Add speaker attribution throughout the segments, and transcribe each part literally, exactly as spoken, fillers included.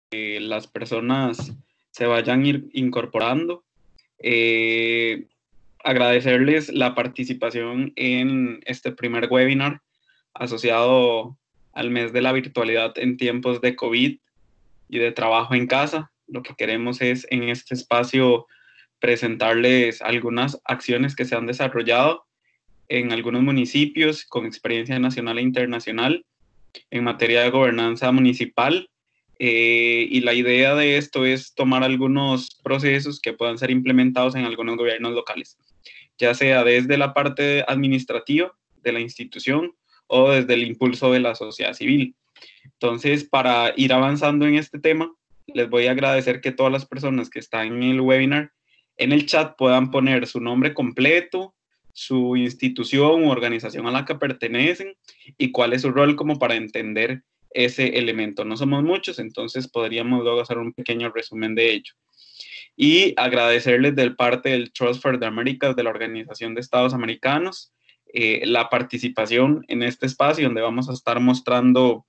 Speaker 1: que las personas se vayan ir incorporando. Eh, agradecerles la participación en este primer webinar asociado al mes de la virtualidad en tiempos de COVID y de trabajo en casa. Lo que queremos es en este espacio presentarles algunas acciones que se han desarrollado en algunos municipios con experiencia nacional e internacional en materia de gobernanza municipal. Eh, y la idea de esto es tomar algunos procesos que puedan ser implementados en algunos gobiernos locales, ya sea desde la parte administrativa de la institución o desde el impulso de la sociedad civil. Entonces, para ir avanzando en este tema, les voy a agradecer que todas las personas que están en el webinar, en el chat puedan poner su nombre completo, su institución u organización a la que pertenecen y cuál es su rol como para entender ese elemento. No somos muchos, entonces podríamos luego hacer un pequeño resumen de ello. Y agradecerles de parte del Trust for the Americas, de la Organización de Estados Americanos, eh, la participación en este espacio donde vamos a estar mostrando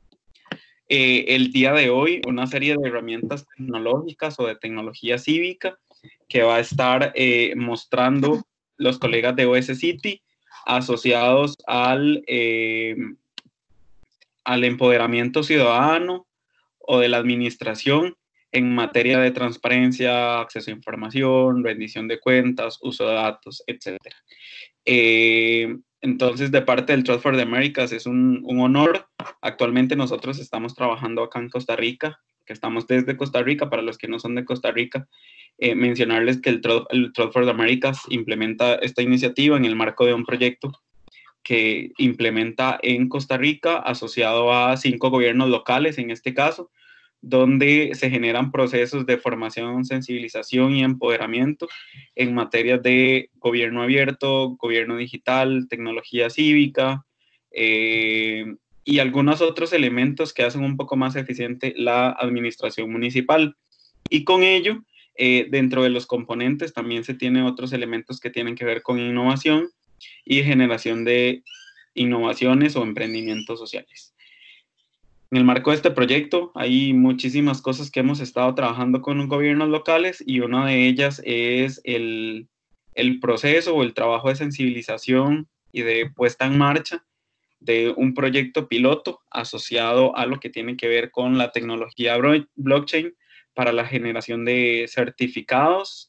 Speaker 1: eh, el día de hoy una serie de herramientas tecnológicas o de tecnología cívica que va a estar eh, mostrando los colegas de O S City asociados al, eh, al empoderamiento ciudadano o de la administración en materia de transparencia, acceso a información, rendición de cuentas, uso de datos, etcétera. Eh, entonces, de parte del Trust for the Americas es un, un honor. Actualmente nosotros estamos trabajando acá en Costa Rica, que estamos desde Costa Rica. Para los que no son de Costa Rica, eh, mencionarles que el Trust, el Trust for the Americas implementa esta iniciativa en el marco de un proyecto que implementa en Costa Rica, asociado a cinco gobiernos locales, en este caso, donde se generan procesos de formación, sensibilización y empoderamiento en materias de gobierno abierto, gobierno digital, tecnología cívica, eh, y algunos otros elementos que hacen un poco más eficiente la administración municipal. Y con ello, eh, dentro de los componentes también se tienen otros elementos que tienen que ver con innovación y generación de innovaciones o emprendimientos sociales. En el marco de este proyecto hay muchísimas cosas que hemos estado trabajando con los gobiernos locales y una de ellas es el, el proceso o el trabajo de sensibilización y de puesta en marcha de un proyecto piloto asociado a lo que tiene que ver con la tecnología blockchain para la generación de certificados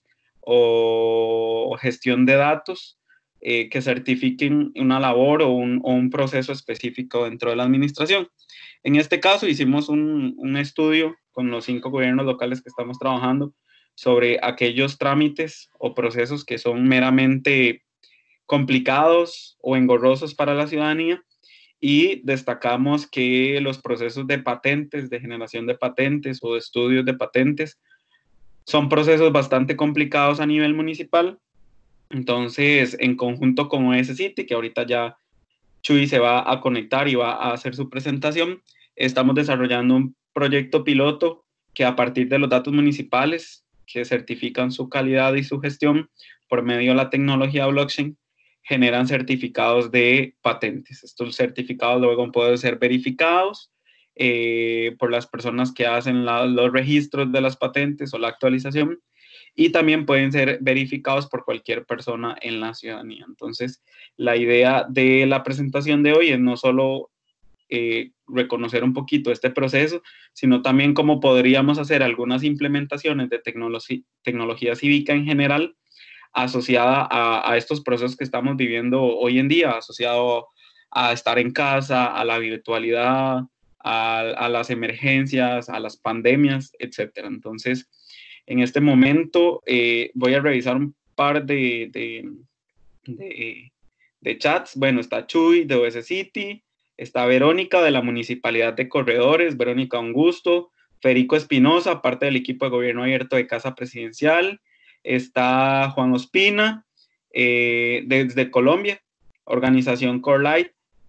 Speaker 1: o gestión de datos eh, que certifiquen una labor o un, o un proceso específico dentro de la administración. En este caso hicimos un, un estudio con los cinco gobiernos locales que estamos trabajando sobre aquellos trámites o procesos que son meramente complicados o engorrosos para la ciudadanía, y destacamos que los procesos de patentes, de generación de patentes o de estudios de patentes, son procesos bastante complicados a nivel municipal. Entonces, en conjunto con O S City, que ahorita ya Chuy se va a conectar y va a hacer su presentación, estamos desarrollando un proyecto piloto que a partir de los datos municipales que certifican su calidad y su gestión por medio de la tecnología blockchain, generan certificados de patentes. Estos certificados luego pueden ser verificados eh, por las personas que hacen la, los registros de las patentes o la actualización, y también pueden ser verificados por cualquier persona en la ciudadanía. Entonces, la idea de la presentación de hoy es no solo eh, reconocer un poquito este proceso, sino también cómo podríamos hacer algunas implementaciones de tecnología, tecnología cívica en general asociada a, a estos procesos que estamos viviendo hoy en día, asociado a estar en casa, a la virtualidad, a, a las emergencias, a las pandemias, etcétera. Entonces, en este momento eh, voy a revisar un par de, de, de, de chats. Bueno, está Chuy de O S City, está Verónica de la Municipalidad de Corredores, Verónica, un gusto. Federico Espinosa, parte del equipo de gobierno abierto de Casa Presidencial. Está Juan Ospina, eh, desde Colombia, organización Core Light.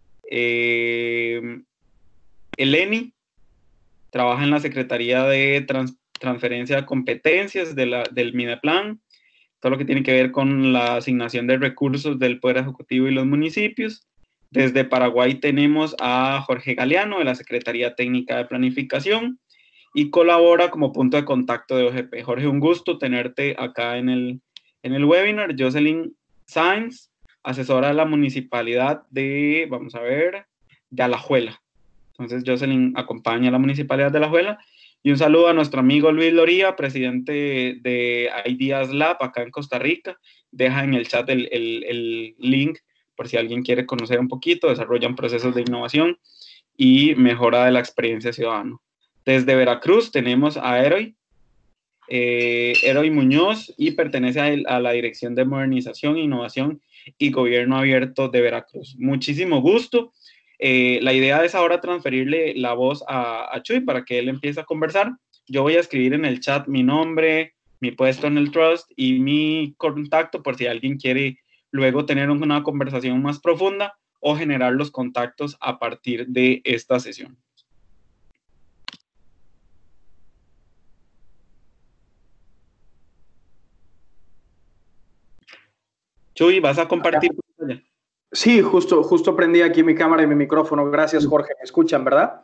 Speaker 1: Eh, Eleni trabaja en la Secretaría de Trans Transferencia de Competencias de la, del Mideplan, todo lo que tiene que ver con la asignación de recursos del Poder Ejecutivo y los municipios. Desde Paraguay tenemos a Jorge Galeano, de la Secretaría Técnica de Planificación. y colabora como punto de contacto de O G P. Jorge, un gusto tenerte acá en el, en el webinar. Jocelyn Sáenz, asesora de la municipalidad de, vamos a ver, de Alajuela. Entonces, Jocelyn acompaña a la municipalidad de Alajuela. Y un saludo a nuestro amigo Luis Loría, presidente de Ideas Lab acá en Costa Rica. Deja en el chat el, el, el link por si alguien quiere conocer un poquito. Desarrollan procesos de innovación y mejora de la experiencia ciudadana. Desde Veracruz tenemos a Eroy, eh, Eroy Muñoz, y pertenece a, el, a la Dirección de Modernización, Innovación y Gobierno Abierto de Veracruz. Muchísimo gusto. Eh, la idea es ahora transferirle la voz a, a Chuy para que él empiece a conversar. Yo voy a escribir en el chat mi nombre, mi puesto en el Trust y mi contacto por si alguien quiere luego tener una conversación más profunda o generar los contactos a partir de esta sesión. Chuy, ¿vas a compartir?
Speaker 2: Sí, justo, justo prendí aquí mi cámara y mi micrófono. Gracias, Jorge. ¿Me escuchan, verdad?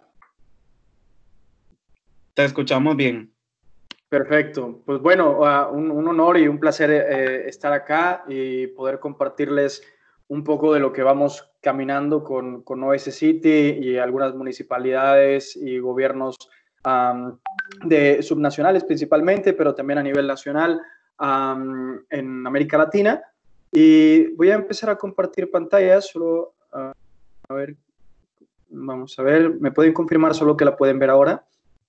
Speaker 1: Te escuchamos bien.
Speaker 2: Perfecto. Pues bueno, uh, un, un honor y un placer eh, estar acá y poder compartirles un poco de lo que vamos caminando con, con O S City y algunas municipalidades y gobiernos um, de subnacionales principalmente, pero también a nivel nacional um, en América Latina. Y voy a empezar a compartir pantalla, solo, uh, a ver, vamos a ver, ¿me pueden confirmar solo que la pueden ver ahora?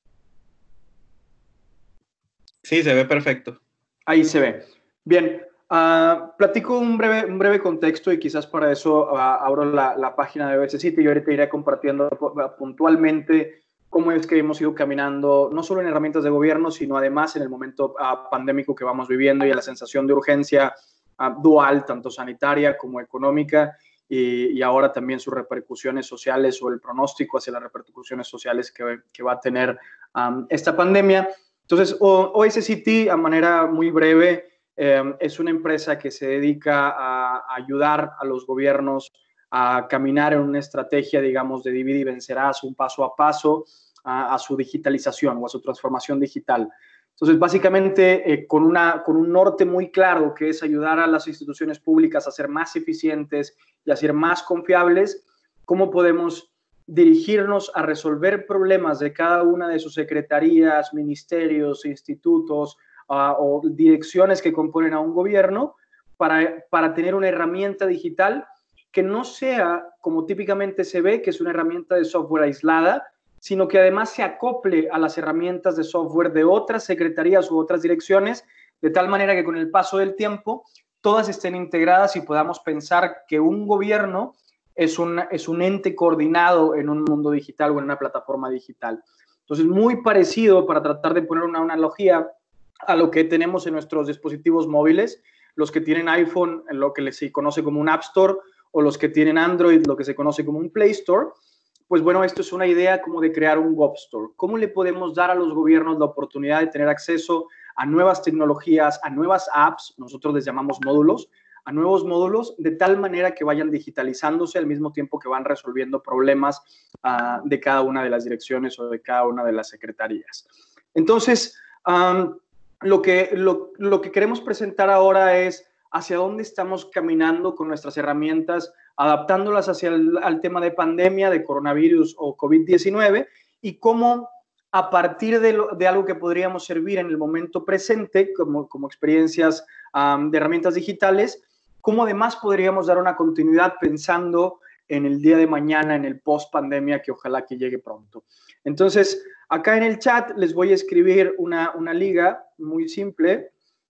Speaker 1: Sí, se ve perfecto.
Speaker 2: Ahí se ve. Bien, uh, platico un breve, un breve contexto y quizás para eso uh, abro la, la página de O S City y ahorita iré compartiendo puntualmente cómo es que hemos ido caminando, no solo en herramientas de gobierno, sino además en el momento uh, pandémico que vamos viviendo y a la sensación de urgencia uh, dual, tanto sanitaria como económica, y, y ahora también sus repercusiones sociales o el pronóstico hacia las repercusiones sociales que, que va a tener um, esta pandemia. Entonces, O S City, a manera muy breve, eh, es una empresa que se dedica a, a ayudar a los gobiernos a caminar en una estrategia, digamos, de divide y vencerás, un paso a paso, a, a su digitalización o a su transformación digital. Entonces, básicamente, eh, con, una, con un norte muy claro, que es ayudar a las instituciones públicas a ser más eficientes y a ser más confiables, ¿cómo podemos dirigirnos a resolver problemas de cada una de sus secretarías, ministerios, institutos uh, o direcciones que componen a un gobierno para, para tener una herramienta digital que no sea, como típicamente se ve, que es una herramienta de software aislada, sino que además se acople a las herramientas de software de otras secretarías u otras direcciones, de tal manera que con el paso del tiempo todas estén integradas y podamos pensar que un gobierno es un, es un ente coordinado en un mundo digital o en una plataforma digital. Entonces, muy parecido, para tratar de poner una analogía a lo que tenemos en nuestros dispositivos móviles, los que tienen iPhone, en lo que se conoce como un App Store, o los que tienen Android, lo que se conoce como un Play Store. Pues bueno, esto es una idea como de crear un Web Store. ¿Cómo le podemos dar a los gobiernos la oportunidad de tener acceso a nuevas tecnologías, a nuevas apps, nosotros les llamamos módulos, a nuevos módulos, de tal manera que vayan digitalizándose al mismo tiempo que van resolviendo problemas uh, de cada una de las direcciones o de cada una de las secretarías? Entonces, um, lo, que, lo, lo que queremos presentar ahora es hacia dónde estamos caminando con nuestras herramientas, adaptándolas hacia el al tema de pandemia, de coronavirus o COVID diecinueve, y cómo a partir de, lo, de algo que podríamos servir en el momento presente, como, como experiencias um, de herramientas digitales, cómo además podríamos dar una continuidad pensando en el día de mañana, en el post-pandemia, que ojalá que llegue pronto. Entonces, acá en el chat les voy a escribir una, una liga muy simple,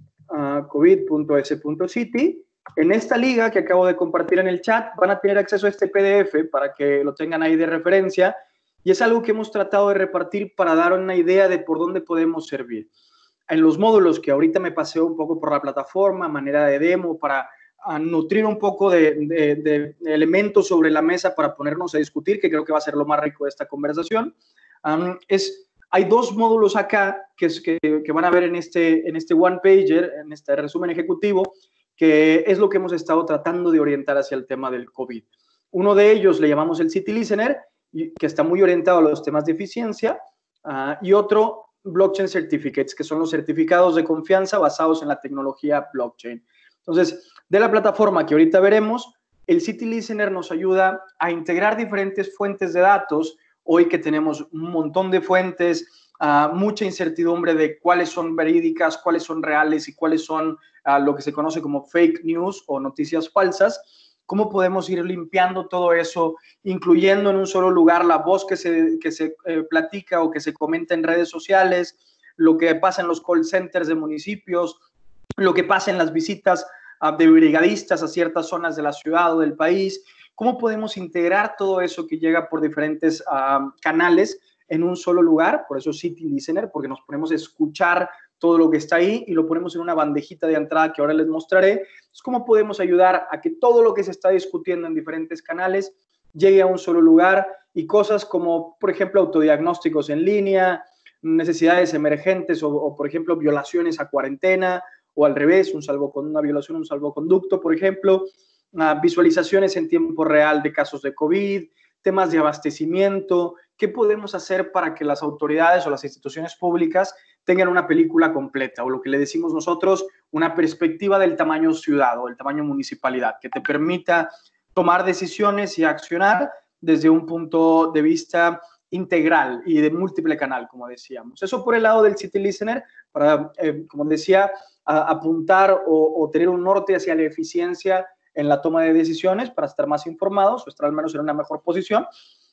Speaker 2: uh, covid punto s punto city. En esta liga que acabo de compartir en el chat van a tener acceso a este P D F para que lo tengan ahí de referencia, y es algo que hemos tratado de repartir para dar una idea de por dónde podemos servir. En los módulos que ahorita me paseo un poco por la plataforma, manera de demo, para a nutrir un poco de, de, de elementos sobre la mesa para ponernos a discutir, que creo que va a ser lo más rico de esta conversación. Um, es, hay dos módulos acá que, es, que, que van a ver en este, en este one-pager, en este resumen ejecutivo, que es lo que hemos estado tratando de orientar hacia el tema del COVID. Uno de ellos le llamamos el City Listener, que está muy orientado a los temas de eficiencia, uh, y otro blockchain certificates, que son los certificados de confianza basados en la tecnología blockchain. Entonces, de la plataforma que ahorita veremos, el City Listener nos ayuda a integrar diferentes fuentes de datos. Hoy que tenemos un montón de fuentes, uh, mucha incertidumbre de cuáles son verídicas, cuáles son reales y cuáles son uh, lo que se conoce como fake news o noticias falsas. ¿Cómo podemos ir limpiando todo eso, incluyendo en un solo lugar la voz que se, que se eh, platica o que se comenta en redes sociales, lo que pasa en los call centers de municipios, lo que pasa en las visitas uh, de brigadistas a ciertas zonas de la ciudad o del país? ¿Cómo podemos integrar todo eso que llega por diferentes uh, canales en un solo lugar? Por eso City Listener, porque nos ponemos a escuchar todo lo que está ahí y lo ponemos en una bandejita de entrada que ahora les mostraré. Entonces, ¿cómo podemos ayudar a que todo lo que se está discutiendo en diferentes canales llegue a un solo lugar? Y cosas como, por ejemplo, autodiagnósticos en línea, necesidades emergentes o, o por ejemplo, violaciones a cuarentena, o al revés, un salvo, con una violación, un salvoconducto, por ejemplo, uh, visualizaciones en tiempo real de casos de COVID, temas de abastecimiento. ¿Qué podemos hacer para que las autoridades o las instituciones públicas tengan una película completa, o lo que le decimos nosotros, una perspectiva del tamaño ciudad o del tamaño municipalidad, que te permita tomar decisiones y accionar desde un punto de vista integral y de múltiple canal, como decíamos? Eso por el lado del City Listener, para, eh, como decía, a, apuntar o, o tener un norte hacia la eficiencia en la toma de decisiones para estar más informados o estar al menos en una mejor posición.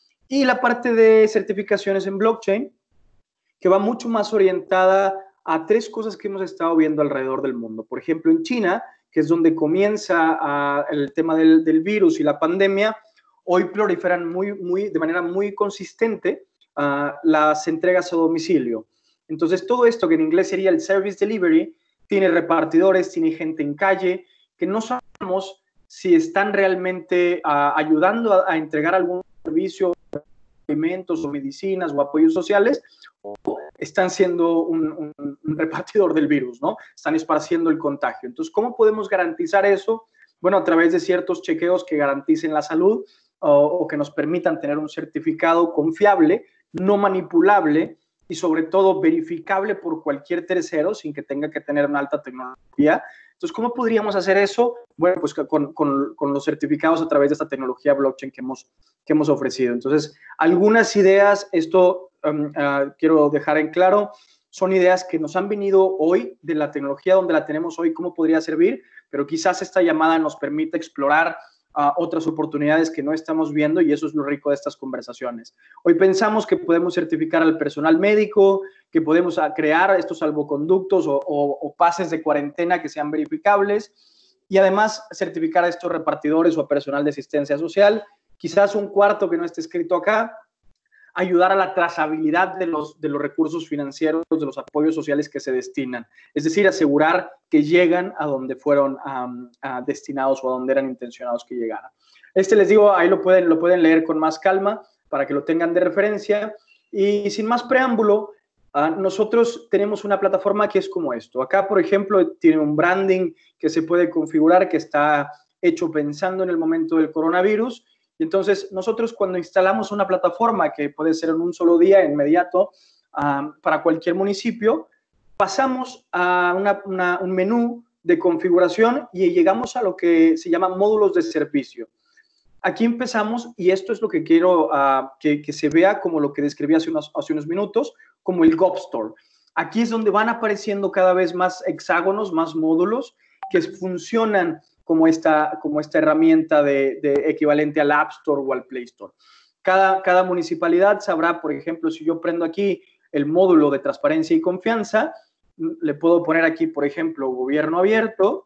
Speaker 2: Y la parte de certificaciones en blockchain, que va mucho más orientada a tres cosas que hemos estado viendo alrededor del mundo. Por ejemplo, en China, que es donde comienza uh, el tema del, del virus y la pandemia, hoy proliferan muy, muy, de manera muy consistente uh, las entregas a domicilio. Entonces, todo esto que en inglés sería el service delivery, tiene repartidores, tiene gente en calle, que no sabemos si están realmente uh, ayudando a, a entregar algún servicio, alimentos o medicinas o apoyos sociales, o están siendo un, un, un repartidor del virus, ¿no? Están esparciendo el contagio. Entonces, ¿cómo podemos garantizar eso? Bueno, a través de ciertos chequeos que garanticen la salud o, o que nos permitan tener un certificado confiable, no manipulable y sobre todo verificable por cualquier tercero sin que tenga que tener una alta tecnología. Entonces, ¿cómo podríamos hacer eso? Bueno, pues con, con, con los certificados a través de esta tecnología blockchain que hemos, que hemos ofrecido. Entonces, algunas ideas, esto um, uh, quiero dejar en claro, son ideas que nos han venido hoy de la tecnología donde la tenemos hoy, cómo podría servir, pero quizás esta llamada nos permita explorar uh, otras oportunidades que no estamos viendo, y eso es lo rico de estas conversaciones. Hoy pensamos que podemos certificar al personal médico, que podemos uh, crear estos salvoconductos o, o, o pases de cuarentena que sean verificables, y además certificar a estos repartidores o a personal de asistencia social. Quizás un cuarto que no esté escrito acá, ayudar a la trazabilidad de los, de los recursos financieros, de los apoyos sociales que se destinan. Es decir, asegurar que llegan a donde fueron um, uh, destinados o a donde eran intencionados que llegaran. Este, les digo, ahí lo pueden, lo pueden leer con más calma para que lo tengan de referencia. Y sin más preámbulo, uh, nosotros tenemos una plataforma que es como esto. Acá, por ejemplo, tiene un branding que se puede configurar, que está hecho pensando en el momento del coronavirus. Entonces, nosotros cuando instalamos una plataforma que puede ser en un solo día, inmediato, um, para cualquier municipio, pasamos a una, una, un menú de configuración y llegamos a lo que se llama módulos de servicio. Aquí empezamos, y esto es lo que quiero uh, que, que se vea como lo que describí hace unos, hace unos minutos, como el Gov Store. Aquí es donde van apareciendo cada vez más hexágonos, más módulos que funcionan como esta, como esta herramienta de, de equivalente al App Store o al Play Store. Cada, cada municipalidad sabrá, por ejemplo, si yo prendo aquí el módulo de transparencia y confianza, le puedo poner aquí, por ejemplo, gobierno abierto,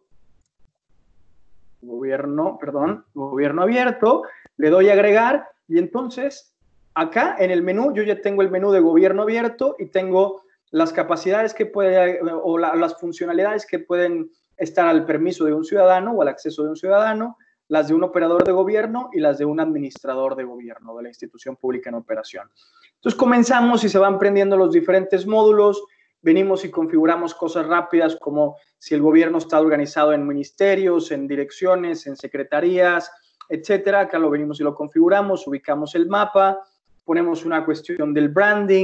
Speaker 2: gobierno, perdón, gobierno abierto, le doy a agregar, y entonces acá en el menú yo ya tengo el menú de gobierno abierto y tengo las capacidades que puede, o la, las funcionalidades que pueden estar al permiso de un ciudadano o al acceso de un ciudadano, las de un operador de gobierno y las de un administrador de gobierno, de la institución pública en operación. Entonces comenzamos y se van prendiendo los diferentes módulos, venimos y configuramos cosas rápidas como si el gobierno está organizado en ministerios, en direcciones, en secretarías, etcétera. Acá lo venimos y lo configuramos, ubicamos el mapa, ponemos una cuestión del branding,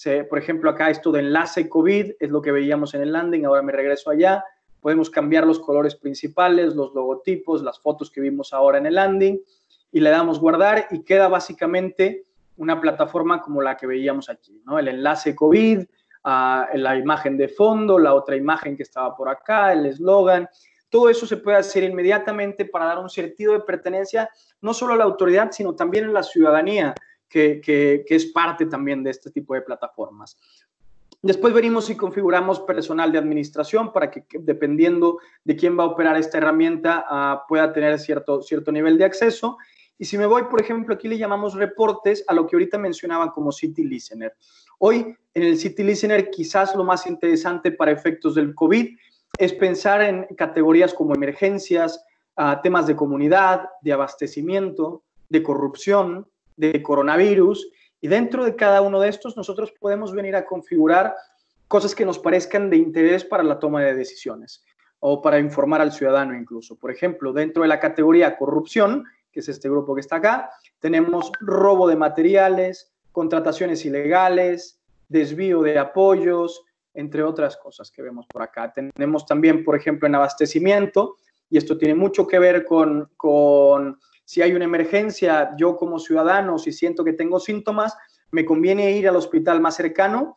Speaker 2: Se, por ejemplo, acá esto de enlace COVID es lo que veíamos en el landing, ahora me regreso allá. Podemos cambiar los colores principales, los logotipos, las fotos que vimos ahora en el landing y le damos guardar y queda básicamente una plataforma como la que veíamos aquí, ¿no? El enlace COVID, uh, la imagen de fondo, la otra imagen que estaba por acá, el eslogan. Todo eso se puede hacer inmediatamente para dar un sentido de pertenencia no solo a la autoridad, sino también a la ciudadanía, que, que, que es parte también de este tipo de plataformas. Después venimos y configuramos personal de administración para que, que dependiendo de quién va a operar esta herramienta, uh, pueda tener cierto, cierto nivel de acceso. Y si me voy, por ejemplo, aquí le llamamos reportes a lo que ahorita mencionaban como City Listener. Hoy, en el City Listener, quizás lo más interesante para efectos del COVID es pensar en categorías como emergencias, uh, temas de comunidad, de abastecimiento, de corrupción, de coronavirus, y dentro de cada uno de estos nosotros podemos venir a configurar cosas que nos parezcan de interés para la toma de decisiones o para informar al ciudadano incluso. Por ejemplo, dentro de la categoría corrupción, que es este grupo que está acá, tenemos robo de materiales, contrataciones ilegales, desvío de apoyos, entre otras cosas que vemos por acá. Tenemos también, por ejemplo, en abastecimiento, y esto tiene mucho que ver con, con si hay una emergencia, yo como ciudadano, si siento que tengo síntomas, me conviene ir al hospital más cercano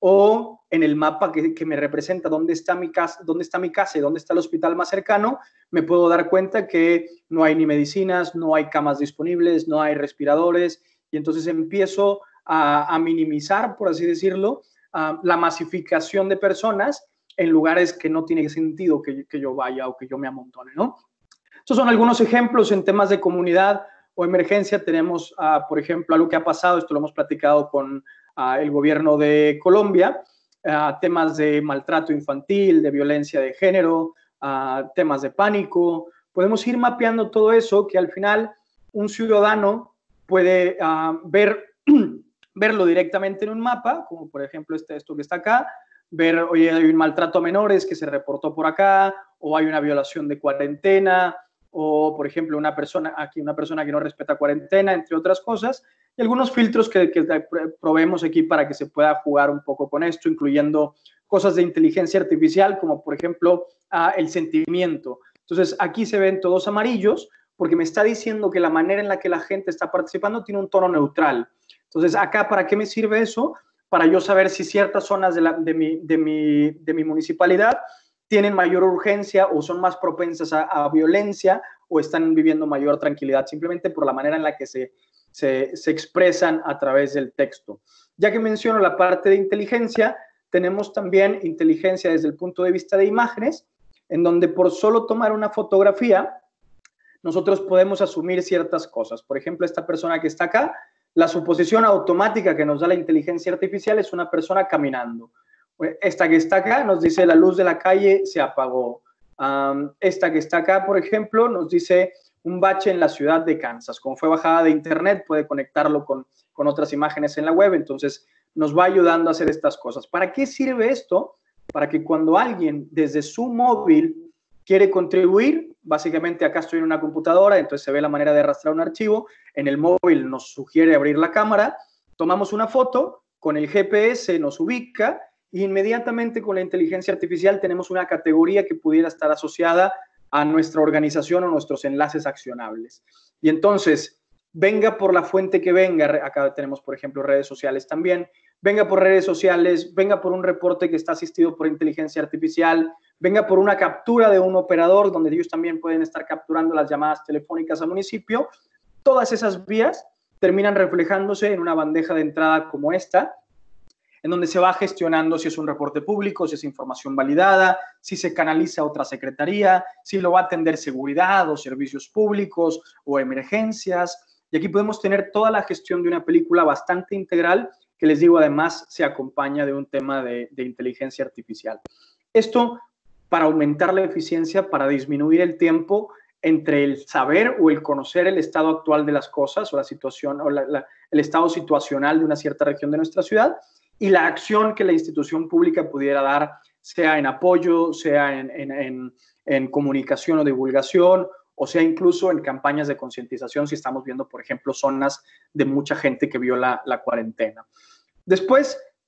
Speaker 2: o en el mapa que, que me representa dónde está mi casa, dónde está mi casa y dónde está el hospital más cercano, me puedo dar cuenta que no hay ni medicinas, no hay camas disponibles, no hay respiradores, y entonces empiezo a, a minimizar, por así decirlo, uh, la masificación de personas en lugares que no tiene sentido que, que yo vaya o que yo me amontone, ¿no? Estos son algunos ejemplos en temas de comunidad o emergencia. Tenemos, uh, por ejemplo, algo que ha pasado, esto lo hemos platicado con uh, el gobierno de Colombia, uh, temas de maltrato infantil, de violencia de género, uh, temas de pánico. Podemos ir mapeando todo eso que al final un ciudadano puede uh, ver, verlo directamente en un mapa, como por ejemplo este, esto que está acá, ver, oye, hay un maltrato a menores que se reportó por acá, o hay una violación de cuarentena, o, por ejemplo, una persona, aquí una persona que no respeta cuarentena, entre otras cosas, y algunos filtros que, que probemos aquí para que se pueda jugar un poco con esto, incluyendo cosas de inteligencia artificial, como, por ejemplo, uh, el sentimiento. Entonces, aquí se ven todos amarillos, porque me está diciendo que la manera en la que la gente está participando tiene un tono neutral. Entonces, acá, ¿para qué me sirve eso? Para yo saber si ciertas zonas de, la, de, mi, de, mi, de mi municipalidad tienen mayor urgencia o son más propensas a, a violencia o están viviendo mayor tranquilidad, simplemente por la manera en la que se, se, se expresan a través del texto. Ya que menciono la parte de inteligencia, tenemos también inteligencia desde el punto de vista de imágenes, en donde por solo tomar una fotografía, nosotros podemos asumir ciertas cosas. Por ejemplo, esta persona que está acá, la suposición automática que nos da la inteligencia artificial es una persona caminando. Esta que está acá nos dice la luz de la calle se apagó. Um, esta que está acá, por ejemplo, nos dice un bache en la ciudad de Kansas. Como fue bajada de internet, puede conectarlo con, con otras imágenes en la web, entonces nos va ayudando a hacer estas cosas. ¿Para qué sirve esto? Para que cuando alguien desde su móvil quiere contribuir, básicamente acá estoy en una computadora, entonces se ve la manera de arrastrar un archivo, en el móvil nos sugiere abrir la cámara, tomamos una foto, con el G P S nos ubica, y inmediatamente con la inteligencia artificial tenemos una categoría que pudiera estar asociada a nuestra organización o nuestros enlaces accionables. Y entonces, venga por la fuente que venga, acá tenemos, por ejemplo, redes sociales también, venga por redes sociales, venga por un reporte que está asistido por inteligencia artificial, venga por una captura de un operador, donde ellos también pueden estar capturando las llamadas telefónicas al municipio, todas esas vías terminan reflejándose en una bandeja de entrada como esta, en donde se va gestionando si es un reporte público, si es información validada, si se canaliza a otra secretaría, si lo va a atender seguridad o servicios públicos o emergencias. Y aquí podemos tener toda la gestión de una película bastante integral que, les digo, además se acompaña de un tema de, de inteligencia artificial. Esto para aumentar la eficiencia, para disminuir el tiempo entre el saber o el conocer el estado actual de las cosas o la situación o la, la, el estado situacional de una cierta región de nuestra ciudad, y la acción que la institución pública pudiera dar, sea en apoyo, sea en, en, en, en comunicación o divulgación, o sea incluso en campañas de concientización si estamos viendo, por ejemplo, zonas de mucha gente que viola la cuarentena. Después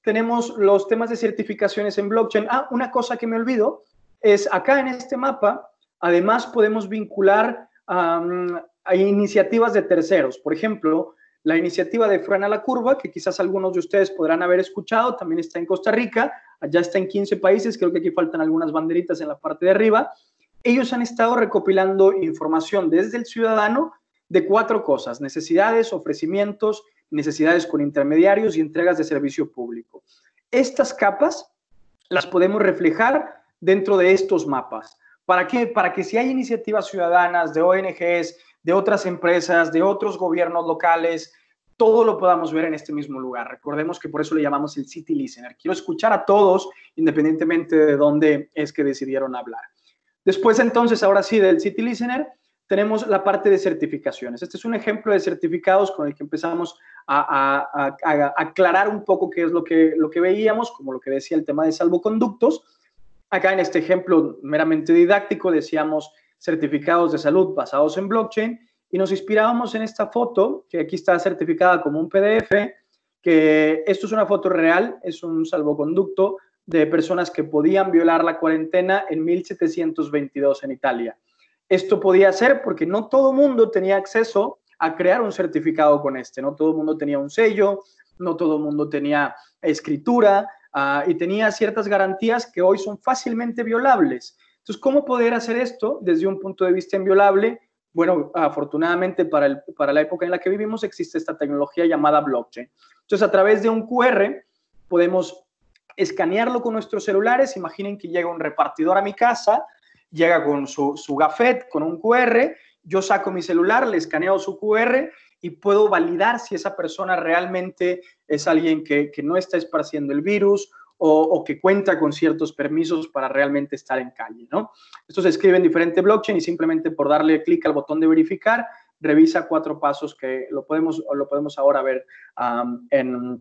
Speaker 2: tenemos los temas de certificaciones en blockchain. Ah, una cosa que me olvido es acá en este mapa, además podemos vincular um, a iniciativas de terceros. Por ejemplo, la iniciativa de Frena la Curva, que quizás algunos de ustedes podrán haber escuchado, también está en Costa Rica, allá está en quince países, creo que aquí faltan algunas banderitas en la parte de arriba. Ellos han estado recopilando información desde el ciudadano de cuatro cosas: necesidades, ofrecimientos, necesidades con intermediarios y entregas de servicio público. Estas capas las podemos reflejar dentro de estos mapas. ¿Para qué? Para que si hay iniciativas ciudadanas de O N Ges, de otras empresas, de otros gobiernos locales, todo lo podamos ver en este mismo lugar. Recordemos que por eso le llamamos el City Listener. Quiero escuchar a todos, independientemente de dónde es que decidieron hablar. Después, entonces, ahora sí, del City Listener, tenemos la parte de certificaciones. Este es un ejemplo de certificados con el que empezamos a, a, a, a aclarar un poco qué es lo que, lo que veíamos, como lo que decía el tema de salvoconductos. Acá en este ejemplo meramente didáctico decíamos certificados de salud basados en blockchain y nos inspirábamos en esta foto, que aquí está certificada como un P D F, que esto es una foto real, es un salvoconducto de personas que podían violar la cuarentena en mil setecientos veintidós en Italia. Esto podía ser porque no todo el mundo tenía acceso a crear un certificado con este, no todo el mundo tenía un sello, no todo el mundo tenía escritura uh, y tenía ciertas garantías que hoy son fácilmente violables. Entonces, ¿cómo poder hacer esto desde un punto de vista inviolable? Bueno, afortunadamente para, el, para la época en la que vivimos existe esta tecnología llamada blockchain. Entonces, a través de un Q R podemos escanearlo con nuestros celulares. Imaginen que llega un repartidor a mi casa, llega con su, su gafet, con un Q R, yo saco mi celular, le escaneo su Q R y puedo validar si esa persona realmente es alguien que, que no está esparciendo el virus o, o que cuenta con ciertos permisos para realmente estar en calle, ¿no? Esto se escribe en diferente blockchain y simplemente por darle clic al botón de verificar, revisa cuatro pasos que lo podemos, lo podemos ahora ver um, en, uh,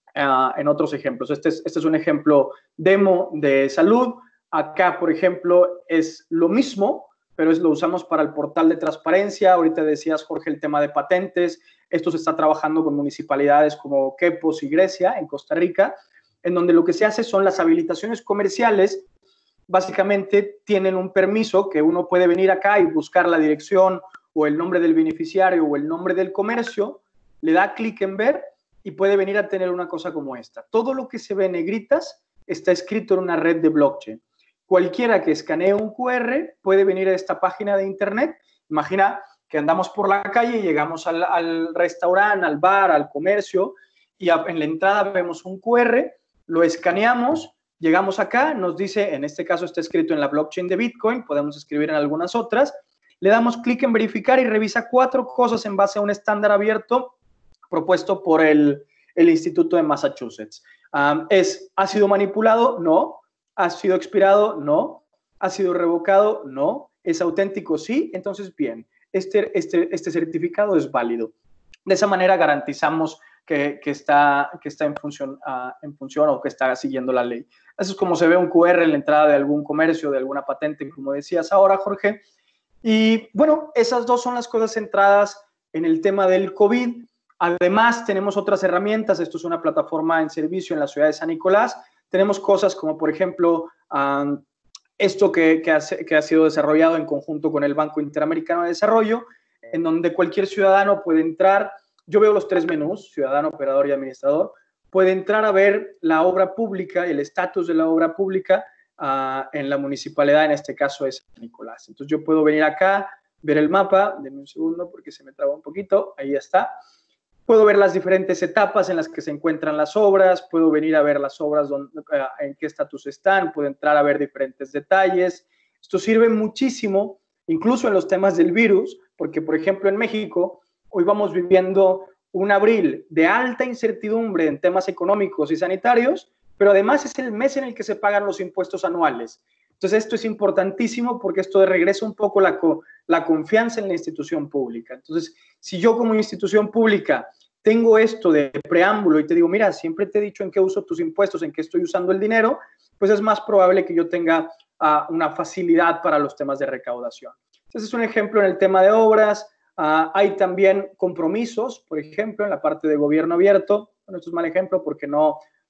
Speaker 2: en otros ejemplos. Este es, este es un ejemplo demo de salud. Acá, por ejemplo, es lo mismo, pero es, lo usamos para el portal de transparencia. Ahorita decías, Jorge, el tema de patentes. Esto se está trabajando con municipalidades como Quepos y Grecia, en Costa Rica, en donde lo que se hace son las habilitaciones comerciales. Básicamente tienen un permiso que uno puede venir acá y buscar la dirección o el nombre del beneficiario o el nombre del comercio, le da clic en ver y puede venir a tener una cosa como esta. Todo lo que se ve en negritas está escrito en una red de blockchain. Cualquiera que escanee un Q R puede venir a esta página de internet. Imagina que andamos por la calle y llegamos al, al restaurante, al bar, al comercio, y a, en la entrada vemos un Q R, lo escaneamos, llegamos acá, nos dice, en este caso está escrito en la blockchain de Bitcoin, podemos escribir en algunas otras, le damos clic en verificar y revisa cuatro cosas en base a un estándar abierto propuesto por el, el Instituto de Massachusetts. Um, es, ¿ha sido manipulado? No. ¿Ha sido expirado? No. ¿Ha sido revocado? No. ¿Es auténtico? Sí. Entonces, bien, este, este, este certificado es válido. De esa manera garantizamos que, que, está, que está en función, uh, en función o que está siguiendo la ley. Eso es como se ve un Q R en la entrada de algún comercio, de alguna patente, como decías ahora, Jorge. Y bueno, esas dos son las cosas centradas en el tema del COVID. Además, tenemos otras herramientas. Esto es una plataforma en servicio en la ciudad de San Nicolás. Tenemos cosas como, por ejemplo, um, esto que, que, ha, que ha sido desarrollado en conjunto con el Banco Interamericano de Desarrollo, en donde cualquier ciudadano puede entrar. Yo veo los tres menús, ciudadano, operador y administrador. Puede entrar a ver la obra pública, el estatus de la obra pública uh, en la municipalidad, en este caso es San Nicolás. Entonces, yo puedo venir acá, ver el mapa. Denme un segundo porque se me traba un poquito. Ahí está. Puedo ver las diferentes etapas en las que se encuentran las obras, puedo venir a ver las obras donde, en qué estatus están, puedo entrar a ver diferentes detalles. Esto sirve muchísimo, incluso en los temas del virus, porque, por ejemplo, en México, hoy vamos viviendo un abril de alta incertidumbre en temas económicos y sanitarios, pero además es el mes en el que se pagan los impuestos anuales. Entonces, esto es importantísimo porque esto regresa un poco la, la confianza en la institución pública. Entonces, si yo como institución pública tengo esto de preámbulo y te digo, mira, siempre te he dicho en qué uso tus impuestos, en qué estoy usando el dinero, pues es más probable que yo tenga uh, una facilidad para los temas de recaudación. Entonces, es un ejemplo en el tema de obras. Uh, hay también compromisos, por ejemplo, en la parte de gobierno abierto. Bueno, esto es mal ejemplo porque no,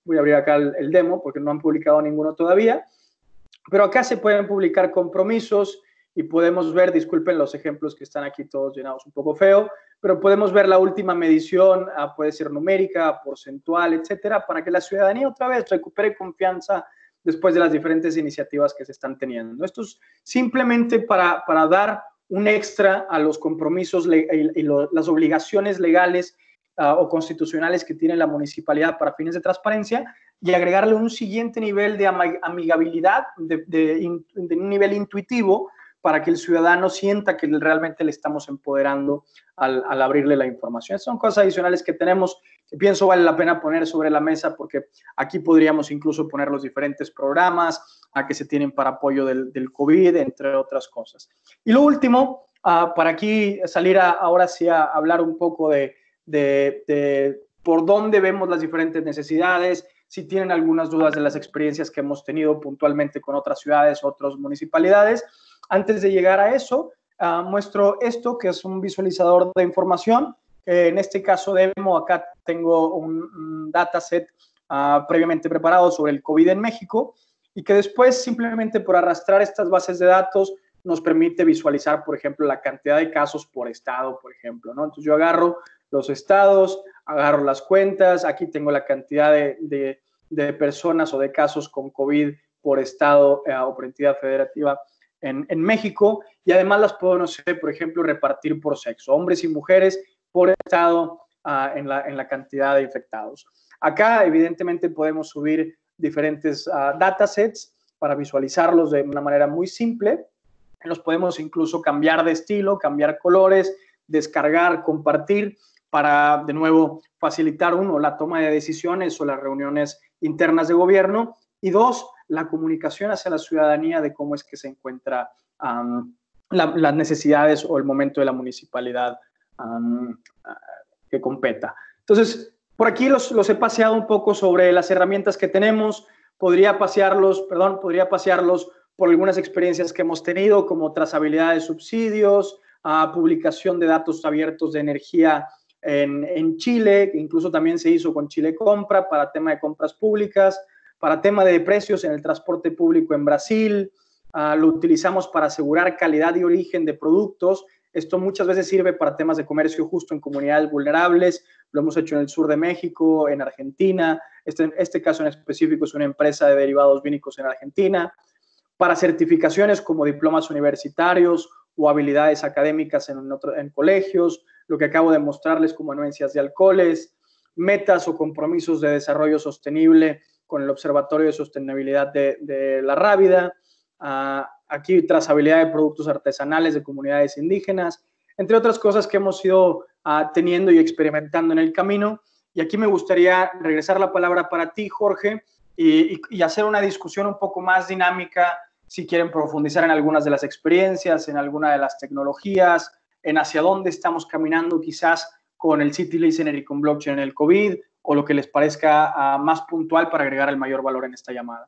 Speaker 2: Voy a abrir acá el, el demo porque no han publicado ninguno todavía. Pero acá se pueden publicar compromisos y podemos ver, disculpen los ejemplos que están aquí todos llenados un poco feo, pero podemos ver la última medición, ah, puede ser numérica, porcentual, etcétera, para que la ciudadanía otra vez recupere confianza después de las diferentes iniciativas que se están teniendo. Esto es simplemente para, para dar un extra a los compromisos y, y lo, las obligaciones legales uh, o constitucionales que tiene la municipalidad para fines de transparencia y agregarle un siguiente nivel de amigabilidad, de, de, de un nivel intuitivo, para que el ciudadano sienta que realmente le estamos empoderando al, al abrirle la información. Son cosas adicionales que tenemos que pienso vale la pena poner sobre la mesa, porque aquí podríamos incluso poner los diferentes programas a que se tienen para apoyo del, del COVID, entre otras cosas. Y lo último, uh, para aquí salir a, ahora sí a hablar un poco de, de, de por dónde vemos las diferentes necesidades, si tienen algunas dudas de las experiencias que hemos tenido puntualmente con otras ciudades, otras municipalidades. Antes de llegar a eso, uh, muestro esto, que es un visualizador de información. Eh, en este caso demo, acá tengo un, un dataset uh, previamente preparado sobre el COVID en México y que después simplemente por arrastrar estas bases de datos nos permite visualizar, por ejemplo, la cantidad de casos por estado, por ejemplo, ¿no? Entonces yo agarro los estados, agarro las cuentas, aquí tengo la cantidad de, de, de personas o de casos con COVID por estado eh, o por entidad federativa En, en México, y además las puedo, no sé, por ejemplo, repartir por sexo, hombres y mujeres por estado uh, en, la, en la cantidad de infectados. Acá, evidentemente, podemos subir diferentes uh, datasets para visualizarlos de una manera muy simple. Los podemos incluso cambiar de estilo, cambiar colores, descargar, compartir, para, de nuevo, facilitar, uno, la toma de decisiones o las reuniones internas de gobierno, y dos, la comunicación hacia la ciudadanía de cómo es que se encuentra um, la, las necesidades o el momento de la municipalidad um, que competa. Entonces, por aquí los, los he paseado un poco sobre las herramientas que tenemos. Podría pasearlos, perdón, podría pasearlos por algunas experiencias que hemos tenido, como trazabilidad de subsidios, uh, publicación de datos abiertos de energía en, en Chile, que incluso también se hizo con Chile Compra para tema de compras públicas, para tema de precios en el transporte público en Brasil, uh, lo utilizamos para asegurar calidad y origen de productos. Esto muchas veces sirve para temas de comercio justo en comunidades vulnerables. Lo hemos hecho en el sur de México, en Argentina. Este, este caso en específico es una empresa de derivados vínicos en Argentina. Para certificaciones como diplomas universitarios o habilidades académicas en, otro, en colegios, lo que acabo de mostrarles como anuencias de alcoholes, metas o compromisos de desarrollo sostenible con el Observatorio de Sostenibilidad de, de la Rábida, uh, aquí trazabilidad de productos artesanales de comunidades indígenas, entre otras cosas que hemos ido uh, teniendo y experimentando en el camino. Y aquí me gustaría regresar la palabra para ti, Jorge, y, y, y hacer una discusión un poco más dinámica, si quieren profundizar en algunas de las experiencias, en alguna de las tecnologías, en hacia dónde estamos caminando quizás con el City Listener y con blockchain en el COVID, o lo que les parezca uh, más puntual para agregar el mayor valor en esta llamada.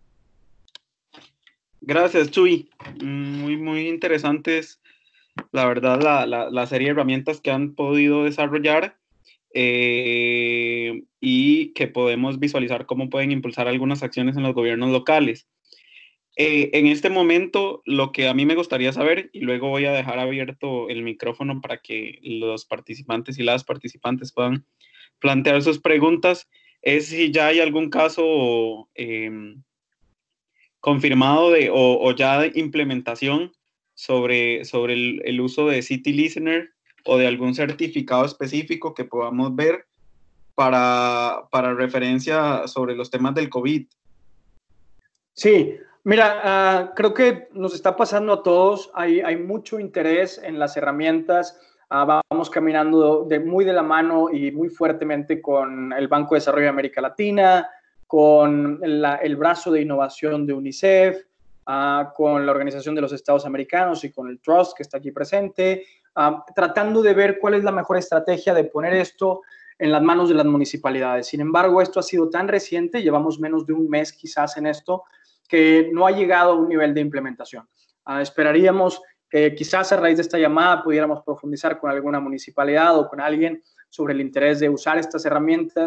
Speaker 1: Gracias, Chuy. Muy, muy interesantes, la verdad, la, la, la serie de herramientas que han podido desarrollar eh, y que podemos visualizar cómo pueden impulsar algunas acciones en los gobiernos locales. Eh, en este momento, lo que a mí me gustaría saber, y luego voy a dejar abierto el micrófono para que los participantes y las participantes puedan plantear sus preguntas, es si ya hay algún caso eh, confirmado de, o, o ya de implementación sobre, sobre el, el uso de City Listener o de algún certificado específico que podamos ver para, para referencia sobre los temas del COVID.
Speaker 2: Sí, mira, uh, creo que nos está pasando a todos, hay, hay mucho interés en las herramientas. Uh, vamos caminando de, muy de la mano y muy fuertemente con el Banco de Desarrollo de América Latina, con la, el brazo de innovación de UNICEF, uh, con la Organización de los Estados Americanos y con el Trust que está aquí presente, uh, tratando de ver cuál es la mejor estrategia de poner esto en las manos de las municipalidades. Sin embargo, esto ha sido tan reciente, llevamos menos de un mes quizás en esto, que no ha llegado a un nivel de implementación. Uh, esperaríamos que quizás a raíz de esta llamada pudiéramos profundizar con alguna municipalidad o con alguien sobre el interés de usar estas herramientas.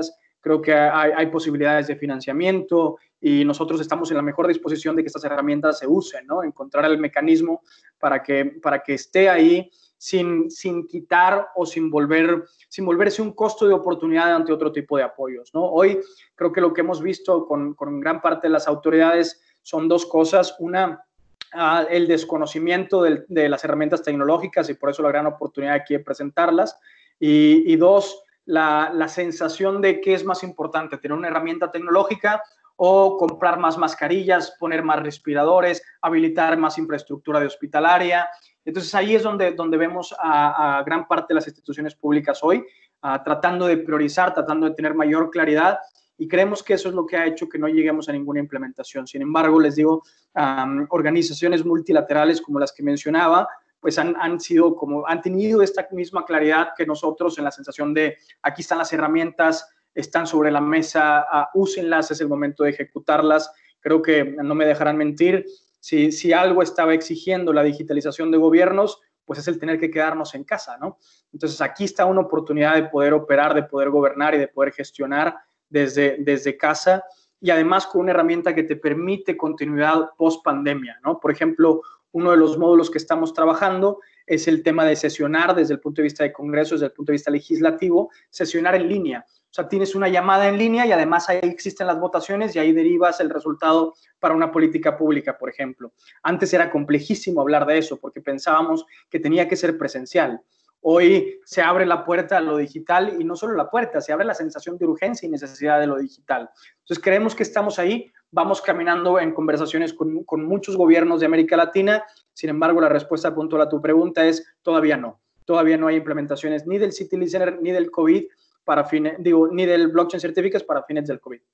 Speaker 2: creo que hay, hay posibilidades de financiamiento y nosotros estamos en la mejor disposición de que estas herramientas se usen, ¿no? Encontrar el mecanismo para que, para que esté ahí sin, sin quitar o sin, volver, sin volverse un costo de oportunidad ante otro tipo de apoyos, ¿no? Hoy creo que lo que hemos visto con, con gran parte de las autoridades son dos cosas. Una, uh, el desconocimiento del, de las herramientas tecnológicas y por eso la gran oportunidad aquí de presentarlas. Y, y dos, la, la sensación de que es más importante tener una herramienta tecnológica o comprar más mascarillas, poner más respiradores, habilitar más infraestructura de hospitalaria. Entonces ahí es donde, donde vemos a, a gran parte de las instituciones públicas hoy, uh, tratando de priorizar, tratando de tener mayor claridad, y creemos que eso es lo que ha hecho que no lleguemos a ninguna implementación. Sin embargo, les digo, um, organizaciones multilaterales como las que mencionaba, pues han, han sido como, han tenido esta misma claridad que nosotros, en la sensación de aquí están las herramientas, están sobre la mesa, uh, úsenlas, es el momento de ejecutarlas. Creo que no me dejarán mentir, si, si algo estaba exigiendo la digitalización de gobiernos, pues es el tener que quedarnos en casa, ¿no? Entonces aquí está una oportunidad de poder operar, de poder gobernar y de poder gestionar desde, desde casa, y además con una herramienta que te permite continuidad post pandemia, ¿no? Por ejemplo, uno de los módulos que estamos trabajando es el tema de sesionar desde el punto de vista de Congreso, desde el punto de vista legislativo, sesionar en línea. O sea, tienes una llamada en línea y además ahí existen las votaciones y ahí derivas el resultado para una política pública, por ejemplo. Antes era complejísimo hablar de eso porque pensábamos que tenía que ser presencial. Hoy se abre la puerta a lo digital y no solo la puerta, se abre la sensación de urgencia y necesidad de lo digital. Entonces, creemos que estamos ahí, vamos caminando en conversaciones con, con muchos gobiernos de América Latina. Sin embargo, la respuesta puntual a tu pregunta es todavía no. Todavía no hay implementaciones ni del City Listener ni del COVID para fines, digo, ni del Blockchain Certificates para fines del COVID.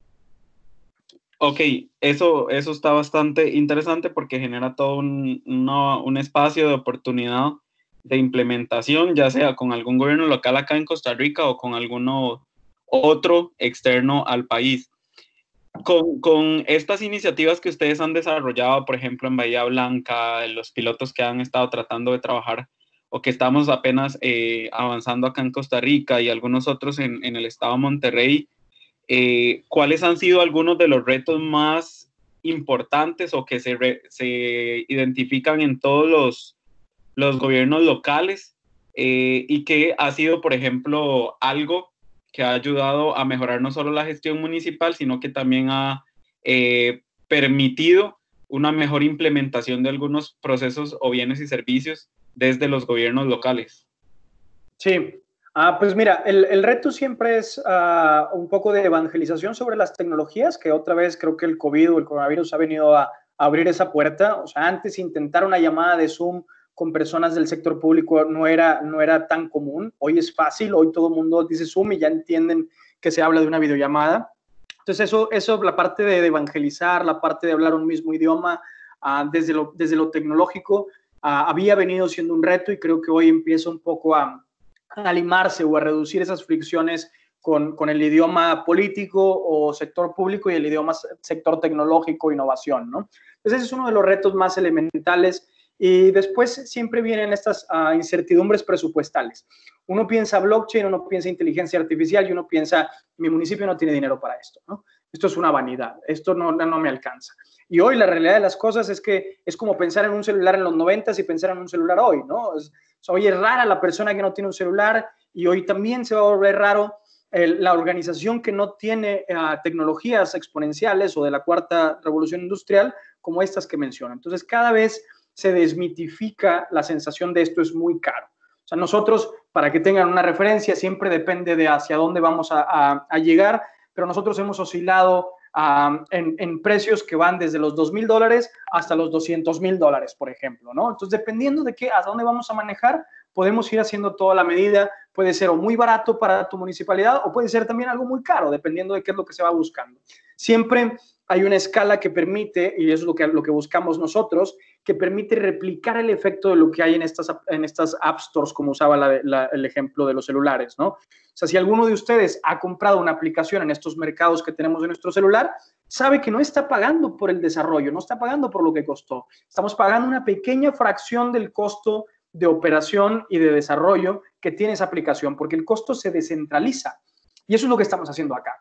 Speaker 1: Ok, eso, eso está bastante interesante porque genera todo un, no, un espacio de oportunidad de implementación, ya sea con algún gobierno local acá en Costa Rica o con alguno otro externo al país. Con, con estas iniciativas que ustedes han desarrollado, por ejemplo, en Bahía Blanca, los pilotos que han estado tratando de trabajar o que estamos apenas eh, avanzando acá en Costa Rica y algunos otros en, en el estado de Monterrey, eh, ¿cuáles han sido algunos de los retos más importantes o que se, re, se identifican en todos los los gobiernos locales eh, y que ha sido, por ejemplo, algo que ha ayudado a mejorar no solo la gestión municipal, sino que también ha eh, permitido una mejor implementación de algunos procesos o bienes y servicios desde los gobiernos locales?
Speaker 2: Sí, ah, pues mira, el, el reto siempre es uh, un poco de evangelización sobre las tecnologías, que otra vez creo que el COVID o el coronavirus ha venido a, a abrir esa puerta. O sea, antes intentar una llamada de Zoom con personas del sector público no era, no era tan común. Hoy es fácil, hoy todo el mundo dice Zoom y ya entienden que se habla de una videollamada. Entonces eso, eso la parte de evangelizar, la parte de hablar un mismo idioma, uh, desde, lo, desde lo tecnológico, uh, había venido siendo un reto y creo que hoy empieza un poco a, a limarse o a reducir esas fricciones con, con el idioma político o sector público y el idioma sector tecnológico, innovación, ¿no? Entonces ese es uno de los retos más elementales. Y después siempre vienen estas uh, incertidumbres presupuestales. Uno piensa blockchain, uno piensa inteligencia artificial y uno piensa, mi municipio no tiene dinero para esto, ¿no? Esto es una vanidad, esto no, no me alcanza. Y hoy la realidad de las cosas es que es como pensar en un celular en los noventas y pensar en un celular hoy, ¿no? Es, hoy es rara la persona que no tiene un celular y hoy también se va a volver raro el, la organización que no tiene uh, tecnologías exponenciales o de la cuarta revolución industrial como estas que menciono. Entonces, cada vez se desmitifica la sensación de esto es muy caro. O sea, nosotros, para que tengan una referencia, siempre depende de hacia dónde vamos a, a, a llegar, pero nosotros hemos oscilado um, en, en precios que van desde los dos mil dólares hasta los doscientos mil dólares, por ejemplo, ¿no? Entonces, dependiendo de qué, a dónde vamos a manejar, podemos ir haciendo toda la medida. Puede ser o muy barato para tu municipalidad o puede ser también algo muy caro, dependiendo de qué es lo que se va buscando. Siempre hay una escala que permite, y eso es lo que, lo que buscamos nosotros, que permite replicar el efecto de lo que hay en estas, en estas app stores, como usaba la, la, el ejemplo de los celulares, ¿no? O sea, si alguno de ustedes ha comprado una aplicación en estos mercados que tenemos en nuestro celular, sabe que no está pagando por el desarrollo, no está pagando por lo que costó. Estamos pagando una pequeña fracción del costo de operación y de desarrollo que tiene esa aplicación, porque el costo se descentraliza. Y eso es lo que estamos haciendo acá.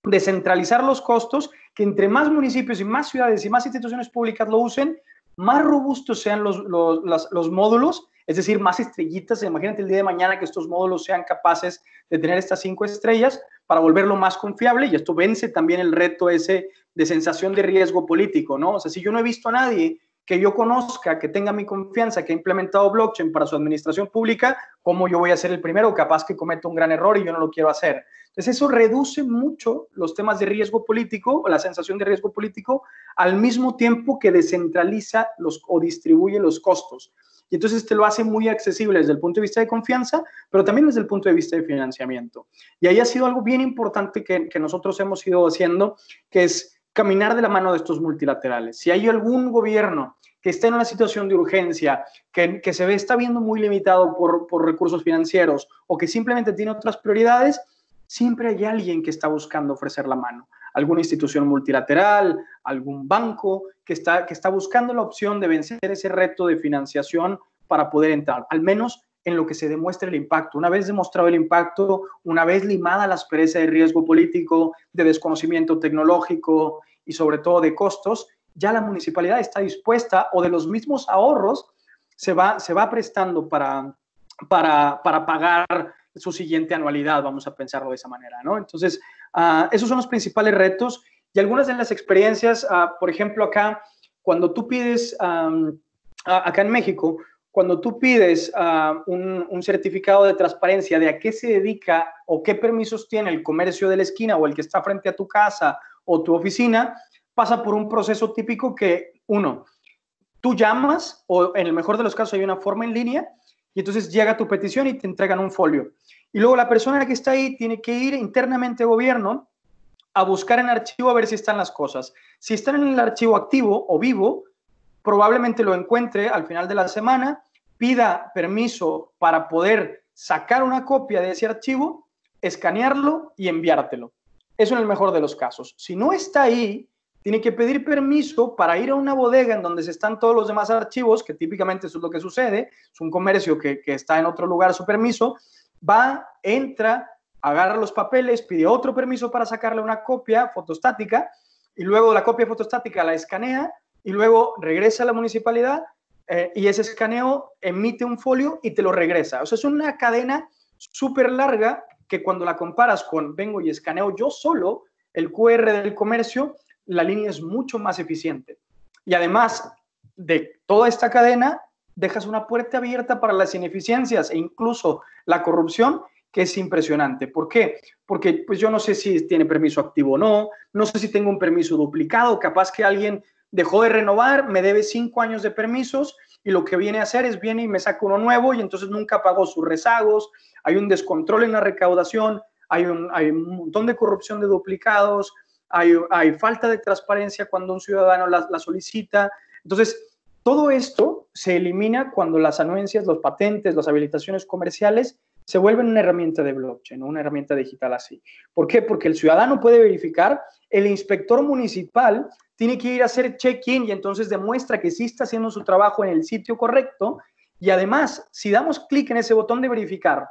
Speaker 2: descentralizar los costos, que entre más municipios y más ciudades y más instituciones públicas lo usen, más robustos sean los, los, los, los módulos, es decir, más estrellitas. Imagínate el día de mañana que estos módulos sean capaces de tener estas cinco estrellas para volverlo más confiable, y esto vence también el reto ese de sensación de riesgo político, ¿no? O sea, si yo no he visto a nadie que yo conozca, que tenga mi confianza, que ha implementado blockchain para su administración pública, ¿cómo yo voy a ser el primero? Capaz que cometa un gran error y yo no lo quiero hacer. Entonces eso reduce mucho los temas de riesgo político o la sensación de riesgo político, al mismo tiempo que descentraliza los, o distribuye los costos. Y entonces te lo hace muy accesible desde el punto de vista de confianza, pero también desde el punto de vista de financiamiento. Y ahí ha sido algo bien importante que, que nosotros hemos ido haciendo, que es caminar de la mano de estos multilaterales. Si hay algún gobierno que está en una situación de urgencia, que, que se ve, está viendo muy limitado por, por recursos financieros o que simplemente tiene otras prioridades, siempre hay alguien que está buscando ofrecer la mano. Alguna institución multilateral, algún banco que está, que está buscando la opción de vencer ese reto de financiación para poder entrar, al menos en lo que se demuestre el impacto. Una vez demostrado el impacto, una vez limada la aspereza de riesgo político, de desconocimiento tecnológico y sobre todo de costos, ya la municipalidad está dispuesta, o de los mismos ahorros se va, se va prestando para, para, para pagar su siguiente anualidad, vamos a pensarlo de esa manera, ¿no? Entonces, uh, esos son los principales retos, y algunas de las experiencias, uh, por ejemplo, acá, cuando tú pides, um, acá en México, cuando tú pides uh, un, un certificado de transparencia de a qué se dedica o qué permisos tiene el comercio de la esquina o el que está frente a tu casa o tu oficina, pasa por un proceso típico que, uno, tú llamas, o en el mejor de los casos hay una forma en línea, y entonces llega tu petición y te entregan un folio. Y luego la persona que está ahí tiene que ir internamente al gobierno a buscar en archivo a ver si están las cosas. Si están en el archivo activo o vivo, probablemente lo encuentre al final de la semana, pida permiso para poder sacar una copia de ese archivo, escanearlo y enviártelo. Eso en el mejor de los casos. Si no está ahí, tiene que pedir permiso para ir a una bodega en donde se están todos los demás archivos, que típicamente eso es lo que sucede, es un comercio que, que está en otro lugar su permiso, va, entra, agarra los papeles, pide otro permiso para sacarle una copia fotostática, y luego la copia fotostática la escanea, y luego regresa a la municipalidad, eh, y ese escaneo emite un folio y te lo regresa. O sea, es una cadena súper larga que cuando la comparas con vengo y escaneo yo solo el cu erre del comercio, la línea es mucho más eficiente. Y además de toda esta cadena, dejas una puerta abierta para las ineficiencias e incluso la corrupción, que es impresionante. ¿Por qué? Porque pues yo no sé si tiene permiso activo o no, no sé si tengo un permiso duplicado, capaz que alguien dejó de renovar, me debe cinco años de permisos y lo que viene a hacer es viene y me saca uno nuevo y entonces nunca pagó sus rezagos, hay un descontrol en la recaudación, hay un, hay un montón de corrupción de duplicados, hay, hay falta de transparencia cuando un ciudadano la, la solicita. Entonces, todo esto se elimina cuando las anuencias, los patentes, las habilitaciones comerciales se vuelven una herramienta de blockchain, una herramienta digital así. ¿Por qué? Porque el ciudadano puede verificar, el inspector municipal tiene que ir a hacer check-in y entonces demuestra que sí está haciendo su trabajo en el sitio correcto, y además, si damos clic en ese botón de verificar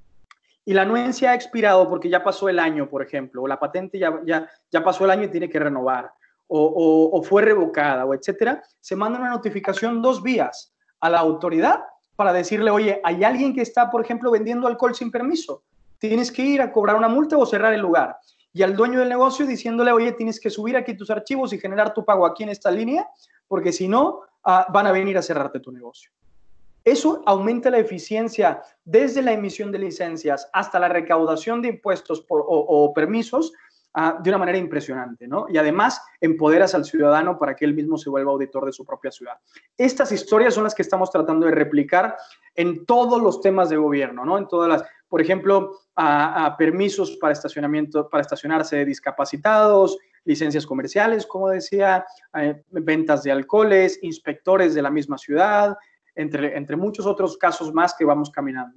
Speaker 2: y la anuencia ha expirado porque ya pasó el año, por ejemplo, o la patente ya, ya, ya pasó el año y tiene que renovar, o, o, o fue revocada, o etcétera, se manda una notificación dos vías a la autoridad para decirle, oye, hay alguien que está, por ejemplo, vendiendo alcohol sin permiso, tienes que ir a cobrar una multa o cerrar el lugar. Y al dueño del negocio diciéndole, oye, tienes que subir aquí tus archivos y generar tu pago aquí en esta línea, porque si no, uh, van a venir a cerrarte tu negocio. Eso aumenta la eficiencia desde la emisión de licencias hasta la recaudación de impuestos por, o, o permisos uh, de una manera impresionante, ¿no? Y además empoderas al ciudadano para que él mismo se vuelva auditor de su propia ciudad. Estas historias son las que estamos tratando de replicar en todos los temas de gobierno, ¿no? En todas las, por ejemplo, a, a permisos para estacionamiento, para estacionarse de discapacitados, licencias comerciales, como decía, eh, ventas de alcoholes, inspectores de la misma ciudad, Entre, entre muchos otros casos más que vamos caminando.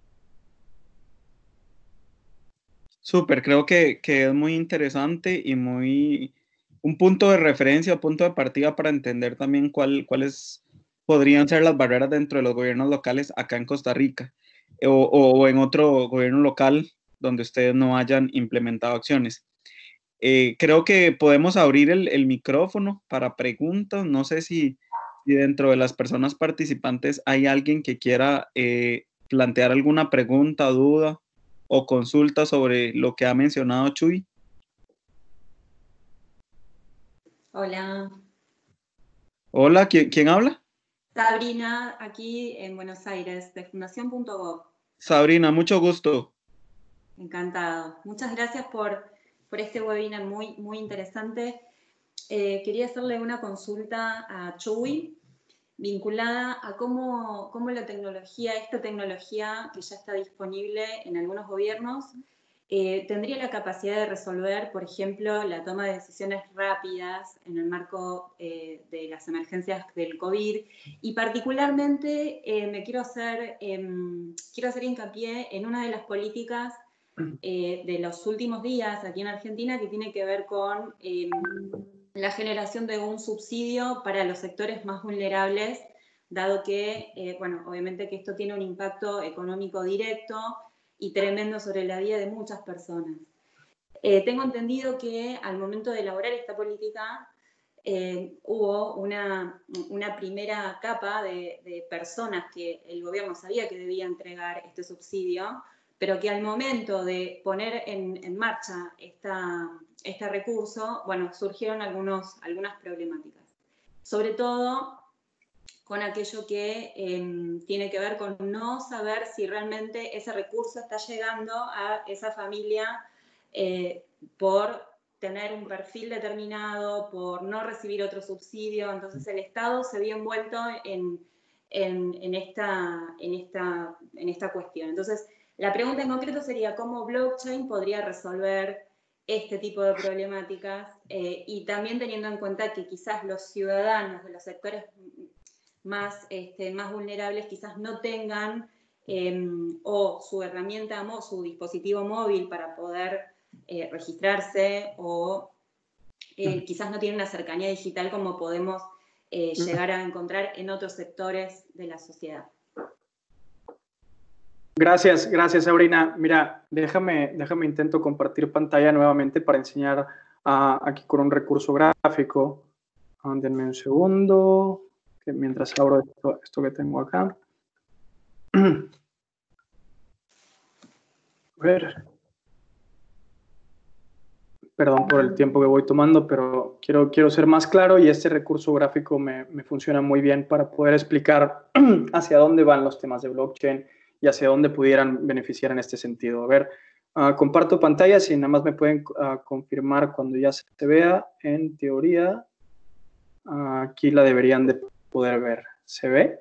Speaker 1: Súper, creo que, que es muy interesante y muy un punto de referencia, un punto de partida para entender también cuál, cuáles podrían ser las barreras dentro de los gobiernos locales acá en Costa Rica o, o en otro gobierno local donde ustedes no hayan implementado acciones. Eh, creo que podemos abrir el, el micrófono para preguntas. No sé si, si dentro de las personas participantes hay alguien que quiera eh, plantear alguna pregunta, duda o consulta sobre lo que ha mencionado Chuy.
Speaker 3: Hola.
Speaker 1: Hola, ¿quién, quién habla?
Speaker 3: Sabrina, aquí en Buenos Aires, de fundación punto gov.
Speaker 1: Sabrina, mucho gusto.
Speaker 3: Encantado. Muchas gracias por, por este webinar muy, muy interesante. Eh, quería hacerle una consulta a Chuy vinculada a cómo, cómo la tecnología, esta tecnología que ya está disponible en algunos gobiernos, eh, tendría la capacidad de resolver, por ejemplo, la toma de decisiones rápidas en el marco eh, de las emergencias del COVID. Y particularmente eh, me quiero hacer, eh, quiero hacer hincapié en una de las políticas eh, de los últimos días aquí en Argentina, que tiene que ver con eh, la generación de un subsidio para los sectores más vulnerables, dado que, eh, bueno, obviamente que esto tiene un impacto económico directo y tremendo sobre la vida de muchas personas. Eh, tengo entendido que al momento de elaborar esta política eh, hubo una, una primera capa de, de personas que el gobierno sabía que debía entregar este subsidio, pero que al momento de poner en, en marcha esta, este recurso, bueno, surgieron algunos, algunas problemáticas. Sobre todo con aquello que eh, tiene que ver con no saber si realmente ese recurso está llegando a esa familia eh, por tener un perfil determinado, por no recibir otro subsidio. Entonces el Estado se vio envuelto en, en, en, esta, en, esta, en esta cuestión. Entonces, la pregunta en concreto sería cómo blockchain podría resolver este tipo de problemáticas eh, y también teniendo en cuenta que quizás los ciudadanos de los sectores más, este, más vulnerables quizás no tengan eh, o su herramienta, o su dispositivo móvil para poder eh, registrarse o eh, quizás no tienen una cercanía digital como podemos eh, llegar a encontrar en otros sectores de la sociedad.
Speaker 2: Gracias, gracias Sabrina. Mira, déjame, déjame intento compartir pantalla nuevamente para enseñar uh, aquí con un recurso gráfico. Uh, denme un segundo, que mientras abro esto, esto que tengo acá. A ver. Perdón por el tiempo que voy tomando, pero quiero, quiero ser más claro y este recurso gráfico me, me funciona muy bien para poder explicar hacia dónde van los temas de blockchain y hacia dónde pudieran beneficiar en este sentido. A ver, uh, comparto pantalla, si nada más me pueden uh, confirmar cuando ya se vea. En teoría, uh, aquí la deberían de poder ver. ¿Se ve?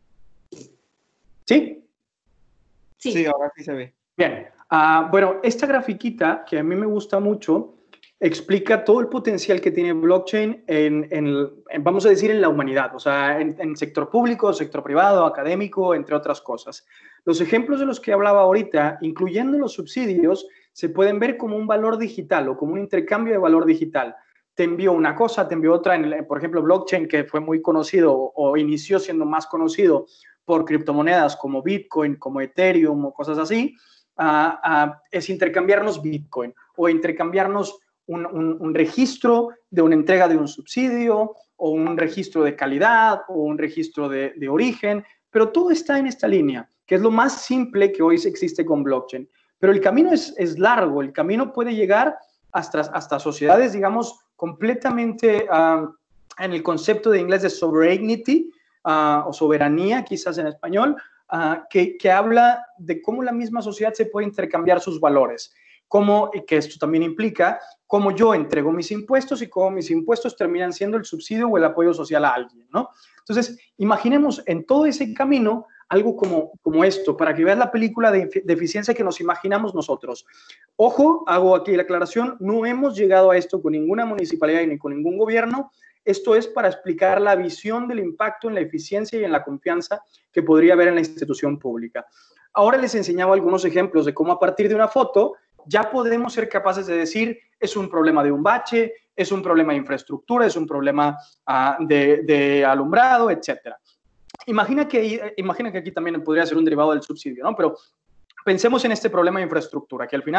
Speaker 2: ¿Sí?
Speaker 1: Sí, sí, ahora sí se ve.
Speaker 2: Bien. Uh, bueno, esta grafiquita, que a mí me gusta mucho, explica todo el potencial que tiene blockchain en, en, en vamos a decir, en la humanidad, o sea, en, en sector público, sector privado, académico, entre otras cosas. Los ejemplos de los que hablaba ahorita, incluyendo los subsidios, se pueden ver como un valor digital o como un intercambio de valor digital. Te envío una cosa, te envío otra, en, por ejemplo, blockchain, que fue muy conocido o inició siendo más conocido por criptomonedas como Bitcoin, como Ethereum o cosas así, uh, uh, es intercambiarnos Bitcoin o intercambiarnos Un, un, un registro de una entrega de un subsidio o un registro de calidad o un registro de, de origen, pero todo está en esta línea, que es lo más simple que hoy existe con blockchain. Pero el camino es, es largo, el camino puede llegar hasta, hasta sociedades, digamos, completamente uh, en el concepto de inglés de sovereignty uh, o soberanía, quizás en español, uh, que, que habla de cómo la misma sociedad se puede intercambiar sus valores. Cómo, y que esto también implica cómo yo entrego mis impuestos y cómo mis impuestos terminan siendo el subsidio o el apoyo social a alguien, ¿no? Entonces, imaginemos en todo ese camino algo como, como esto, para que veas la película de, de eficiencia que nos imaginamos nosotros. Ojo, hago aquí la aclaración, no hemos llegado a esto con ninguna municipalidad ni con ningún gobierno. Esto es para explicar la visión del impacto en la eficiencia y en la confianza que podría haber en la institución pública. Ahora les enseñaba algunos ejemplos de cómo a partir de una foto ya podemos ser capaces de decir, es un problema de un bache, es un problema de infraestructura, es un problema uh, de, de alumbrado, etcétera. Imagina que, imagina que aquí también podría ser un derivado del subsidio, ¿no? Pero pensemos en este problema de infraestructura, que al final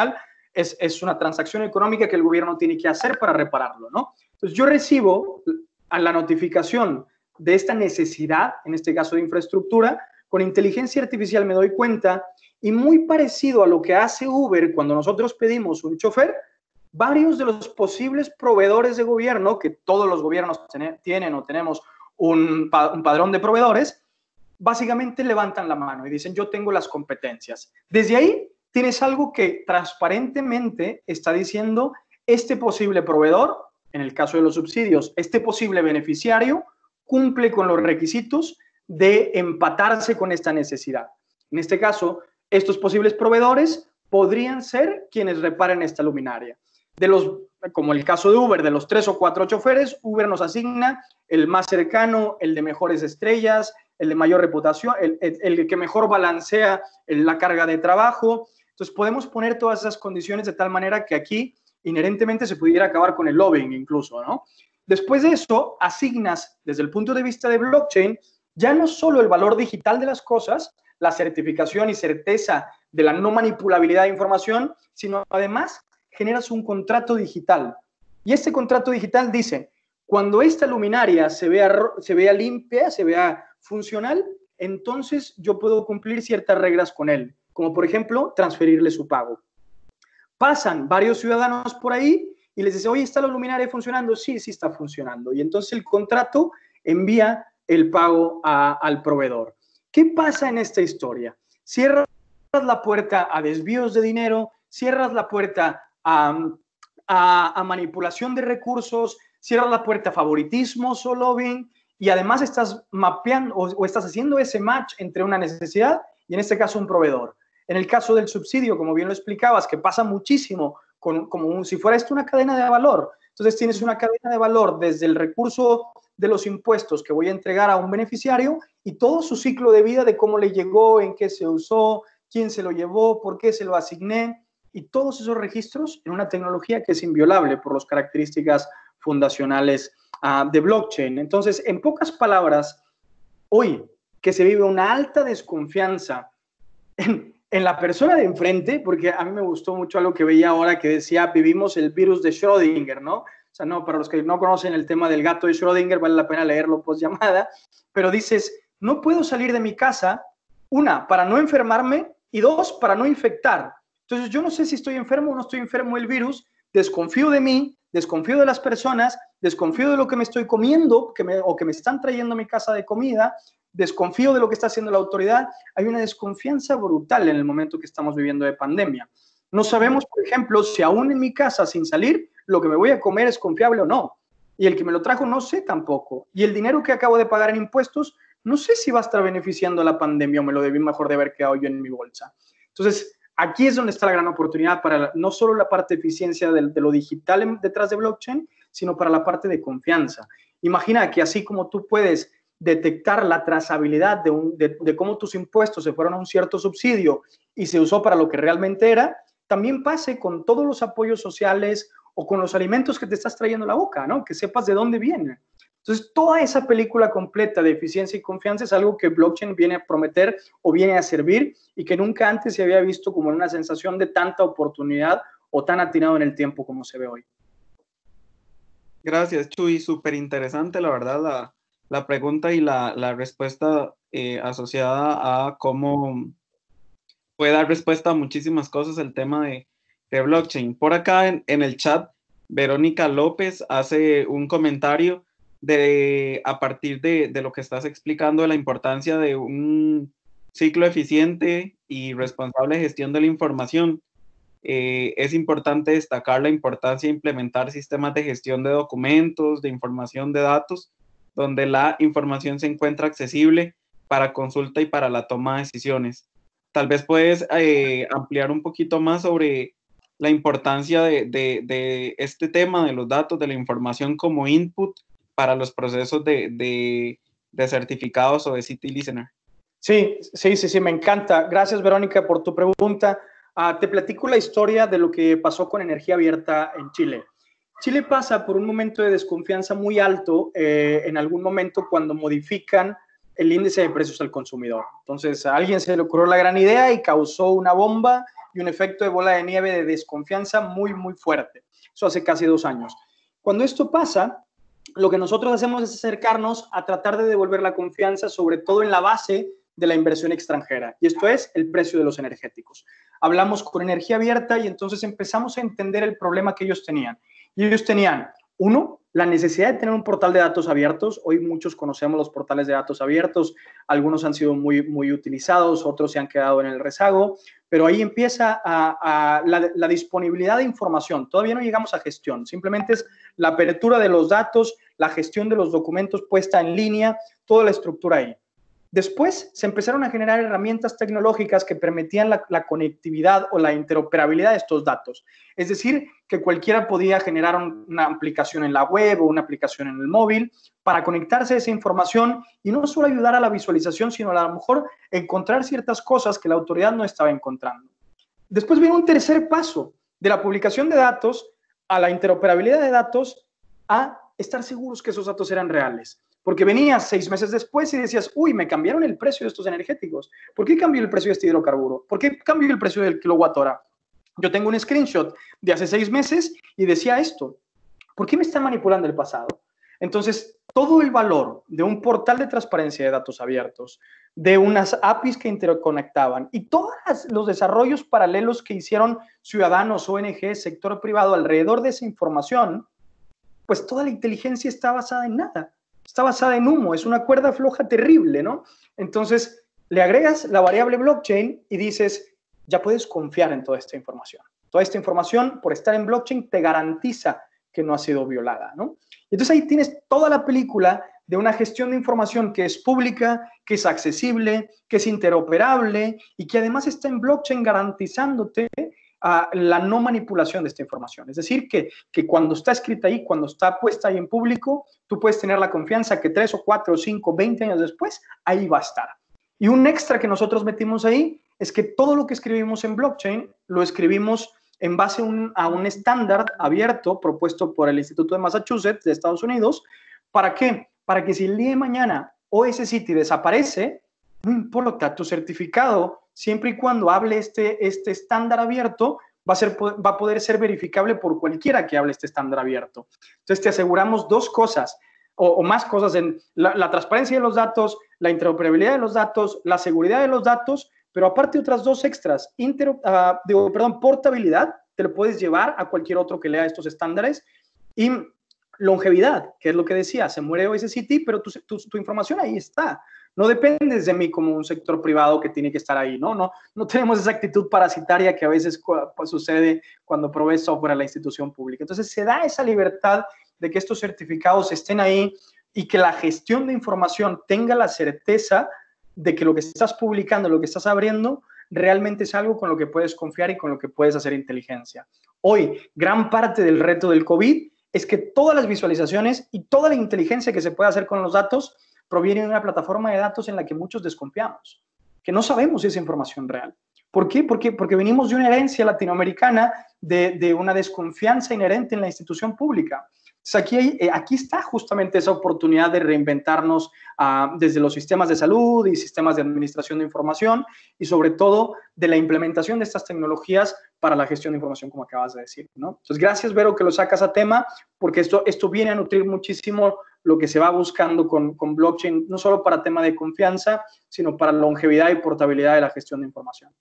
Speaker 2: es, es una transacción económica que el gobierno tiene que hacer para repararlo, ¿no? Entonces yo recibo a la notificación de esta necesidad, en este caso de infraestructura, con inteligencia artificial me doy cuenta, y muy parecido a lo que hace Uber cuando nosotros pedimos un chofer, varios de los posibles proveedores de gobierno, que todos los gobiernos tienen o tenemos un, un padrón de proveedores, básicamente levantan la mano y dicen, yo tengo las competencias. Desde ahí tienes algo que transparentemente está diciendo, este posible proveedor, en el caso de los subsidios, este posible beneficiario cumple con los requisitos de empatarse con esta necesidad. En este caso, estos posibles proveedores podrían ser quienes reparen esta luminaria. De los, como el caso de Uber, de los tres o cuatro choferes, Uber nos asigna el más cercano, el de mejores estrellas, el de mayor reputación, el, el, el que mejor balancea la carga de trabajo. Entonces podemos poner todas esas condiciones de tal manera que aquí inherentemente se pudiera acabar con el lobbying incluso, ¿no? Después de eso, asignas desde el punto de vista de blockchain ya no solo el valor digital de las cosas, la certificación y certeza de la no manipulabilidad de información, sino además generas un contrato digital. Y este contrato digital dice, cuando esta luminaria se vea, se vea limpia, se vea funcional, entonces yo puedo cumplir ciertas reglas con él, como por ejemplo, transferirle su pago. Pasan varios ciudadanos por ahí y les dice, oye, ¿está la luminaria funcionando? Sí, sí está funcionando. Y entonces el contrato envía el pago a, al proveedor. ¿Qué pasa en esta historia? Cierras la puerta a desvíos de dinero, cierras la puerta a, a, a manipulación de recursos, cierras la puerta a favoritismos o lobbying, y además estás mapeando o, o estás haciendo ese match entre una necesidad y en este caso un proveedor. En el caso del subsidio, como bien lo explicabas, que pasa muchísimo, con, como un, si fuera esto una cadena de valor. Entonces tienes una cadena de valor desde el recurso de los impuestos que voy a entregar a un beneficiario y todo su ciclo de vida de cómo le llegó, en qué se usó, quién se lo llevó, por qué se lo asigné, y todos esos registros en una tecnología que es inviolable por las características fundacionales uh, de blockchain. Entonces, en pocas palabras, hoy que se vive una alta desconfianza en, en la persona de enfrente, porque a mí me gustó mucho algo que veía ahora que decía, vivimos el virus de Schrödinger, ¿no? O sea, no, para los que no conocen el tema del gato de Schrödinger, vale la pena leerlo post llamada, pero dices, no puedo salir de mi casa, una, para no enfermarme, y dos, para no infectar. Entonces, yo no sé si estoy enfermo o no estoy enfermo del virus, desconfío de mí, desconfío de las personas, desconfío de lo que me estoy comiendo que me, o que me están trayendo a mi casa de comida, desconfío de lo que está haciendo la autoridad. Hay una desconfianza brutal en el momento que estamos viviendo de pandemia. No sabemos, por ejemplo, si aún en mi casa sin salir, lo que me voy a comer es confiable o no. Y el que me lo trajo no sé tampoco. Y el dinero que acabo de pagar en impuestos, no sé si va a estar beneficiando a la pandemia o me lo debí mejor de haber quedado yo en mi bolsa. Entonces, aquí es donde está la gran oportunidad para la, no solo la parte de eficiencia de, de lo digital en, detrás de blockchain, sino para la parte de confianza. Imagina que así como tú puedes detectar la trazabilidad de, un, de, de cómo tus impuestos se fueron a un cierto subsidio y se usó para lo que realmente era, también pase con todos los apoyos sociales o con los alimentos que te estás trayendo a la boca, ¿no? Que sepas de dónde vienen. Entonces, toda esa película completa de eficiencia y confianza es algo que blockchain viene a prometer o viene a servir y que nunca antes se había visto como una sensación de tanta oportunidad o tan atinado en el tiempo como se ve hoy.
Speaker 1: Gracias, Chuy. Súper interesante, la verdad, la, la pregunta y la, la respuesta eh, asociada a cómo puede dar respuesta a muchísimas cosas el tema de, de blockchain. Por acá en, en el chat, Verónica López hace un comentario de, a partir de, de lo que estás explicando, de la importancia de un ciclo eficiente y responsable de gestión de la información. Eh, es importante destacar la importancia de implementar sistemas de gestión de documentos, de información de datos, donde la información se encuentra accesible para consulta y para la toma de decisiones. Tal vez puedes eh, ampliar un poquito más sobre la importancia de, de, de este tema de los datos, de la información como input para los procesos de, de, de certificados o de City Listener.
Speaker 2: Sí, sí, sí, sí, me encanta. Gracias, Verónica, por tu pregunta. Uh, te platico la historia de lo que pasó con energía abierta en Chile. Chile pasa por un momento de desconfianza muy alto eh, en algún momento cuando modifican el índice de precios al consumidor. Entonces, a alguien se le ocurrió la gran idea y causó una bomba y un efecto de bola de nieve de desconfianza muy, muy fuerte. Eso hace casi dos años. Cuando esto pasa, lo que nosotros hacemos es acercarnos a tratar de devolver la confianza, sobre todo en la base de la inversión extranjera, y esto es el precio de los energéticos. Hablamos con Energía Abierta y entonces empezamos a entender el problema que ellos tenían. Y ellos tenían, uno, la necesidad de tener un portal de datos abiertos. Hoy muchos conocemos los portales de datos abiertos, algunos han sido muy, muy utilizados, otros se han quedado en el rezago, pero ahí empieza a, a la, la disponibilidad de información. Todavía no llegamos a gestión, simplemente es la apertura de los datos, la gestión de los documentos puesta en línea, toda la estructura ahí. Después se empezaron a generar herramientas tecnológicas que permitían la, la conectividad o la interoperabilidad de estos datos. Es decir, que cualquiera podía generar un, una aplicación en la web o una aplicación en el móvil para conectarse a esa información y no solo ayudar a la visualización, sino a lo mejor encontrar ciertas cosas que la autoridad no estaba encontrando. Después viene un tercer paso, de la publicación de datos a la interoperabilidad de datos a estar seguros que esos datos eran reales. Porque venías seis meses después y decías, uy, me cambiaron el precio de estos energéticos. ¿Por qué cambió el precio de este hidrocarburo? ¿Por qué cambió el precio del kilowatt hora? Yo tengo un screenshot de hace seis meses y decía esto. ¿Por qué me están manipulando el pasado? Entonces, todo el valor de un portal de transparencia de datos abiertos, de unas A P Is que interconectaban y todos los desarrollos paralelos que hicieron ciudadanos, O N G, sector privado alrededor de esa información, pues toda la inteligencia está basada en nada. Está basada en humo, es una cuerda floja terrible, ¿no? Entonces, le agregas la variable blockchain y dices, ya puedes confiar en toda esta información. Toda esta información, por estar en blockchain, te garantiza que no ha sido violada, ¿no? Entonces, ahí tienes toda la película de una gestión de información que es pública, que es accesible, que es interoperable y que además está en blockchain garantizándote a la no manipulación de esta información. Es decir, que, que cuando está escrita ahí, cuando está puesta ahí en público, tú puedes tener la confianza que tres o cuatro o cinco, veinte años después, ahí va a estar. Y un extra que nosotros metimos ahí es que todo lo que escribimos en blockchain lo escribimos en base a un, a un estándar abierto propuesto por el Instituto de Massachusetts de Estados Unidos. ¿Para qué? Para que si el día de mañana O S City desaparece, no importa, tu certificado, siempre y cuando hable este, este estándar abierto, va a, ser, va a poder ser verificable por cualquiera que hable este estándar abierto. Entonces, te aseguramos dos cosas, o, o más cosas, en la, la transparencia de los datos, la interoperabilidad de los datos, la seguridad de los datos, pero aparte otras dos extras, inter, uh, digo, perdón, portabilidad, te lo puedes llevar a cualquier otro que lea estos estándares, y longevidad, que es lo que decía, se muere O S City, pero tu, tu, tu información ahí está. No dependes de mí como un sector privado que tiene que estar ahí, ¿no? No, no tenemos esa actitud parasitaria que a veces pues, sucede cuando provees software a la institución pública. Entonces, se da esa libertad de que estos certificados estén ahí y que la gestión de información tenga la certeza de que lo que estás publicando, lo que estás abriendo, realmente es algo con lo que puedes confiar y con lo que puedes hacer inteligencia. Hoy, gran parte del reto del COVID es que todas las visualizaciones y toda la inteligencia que se puede hacer con los datos proviene de una plataforma de datos en la que muchos desconfiamos, que no sabemos si es información real. ¿Por qué? Porque, porque venimos de una herencia latinoamericana de, de una desconfianza inherente en la institución pública. Entonces aquí, hay, eh, aquí está justamente esa oportunidad de reinventarnos uh, desde los sistemas de salud y sistemas de administración de información y sobre todo de la implementación de estas tecnologías para la gestión de información, como acabas de decir, ¿no? Entonces, gracias, Vero, que lo sacas a tema, porque esto, esto viene a nutrir muchísimo lo que se va buscando con, con blockchain, no solo para tema de confianza, sino para longevidad y portabilidad de la gestión de información.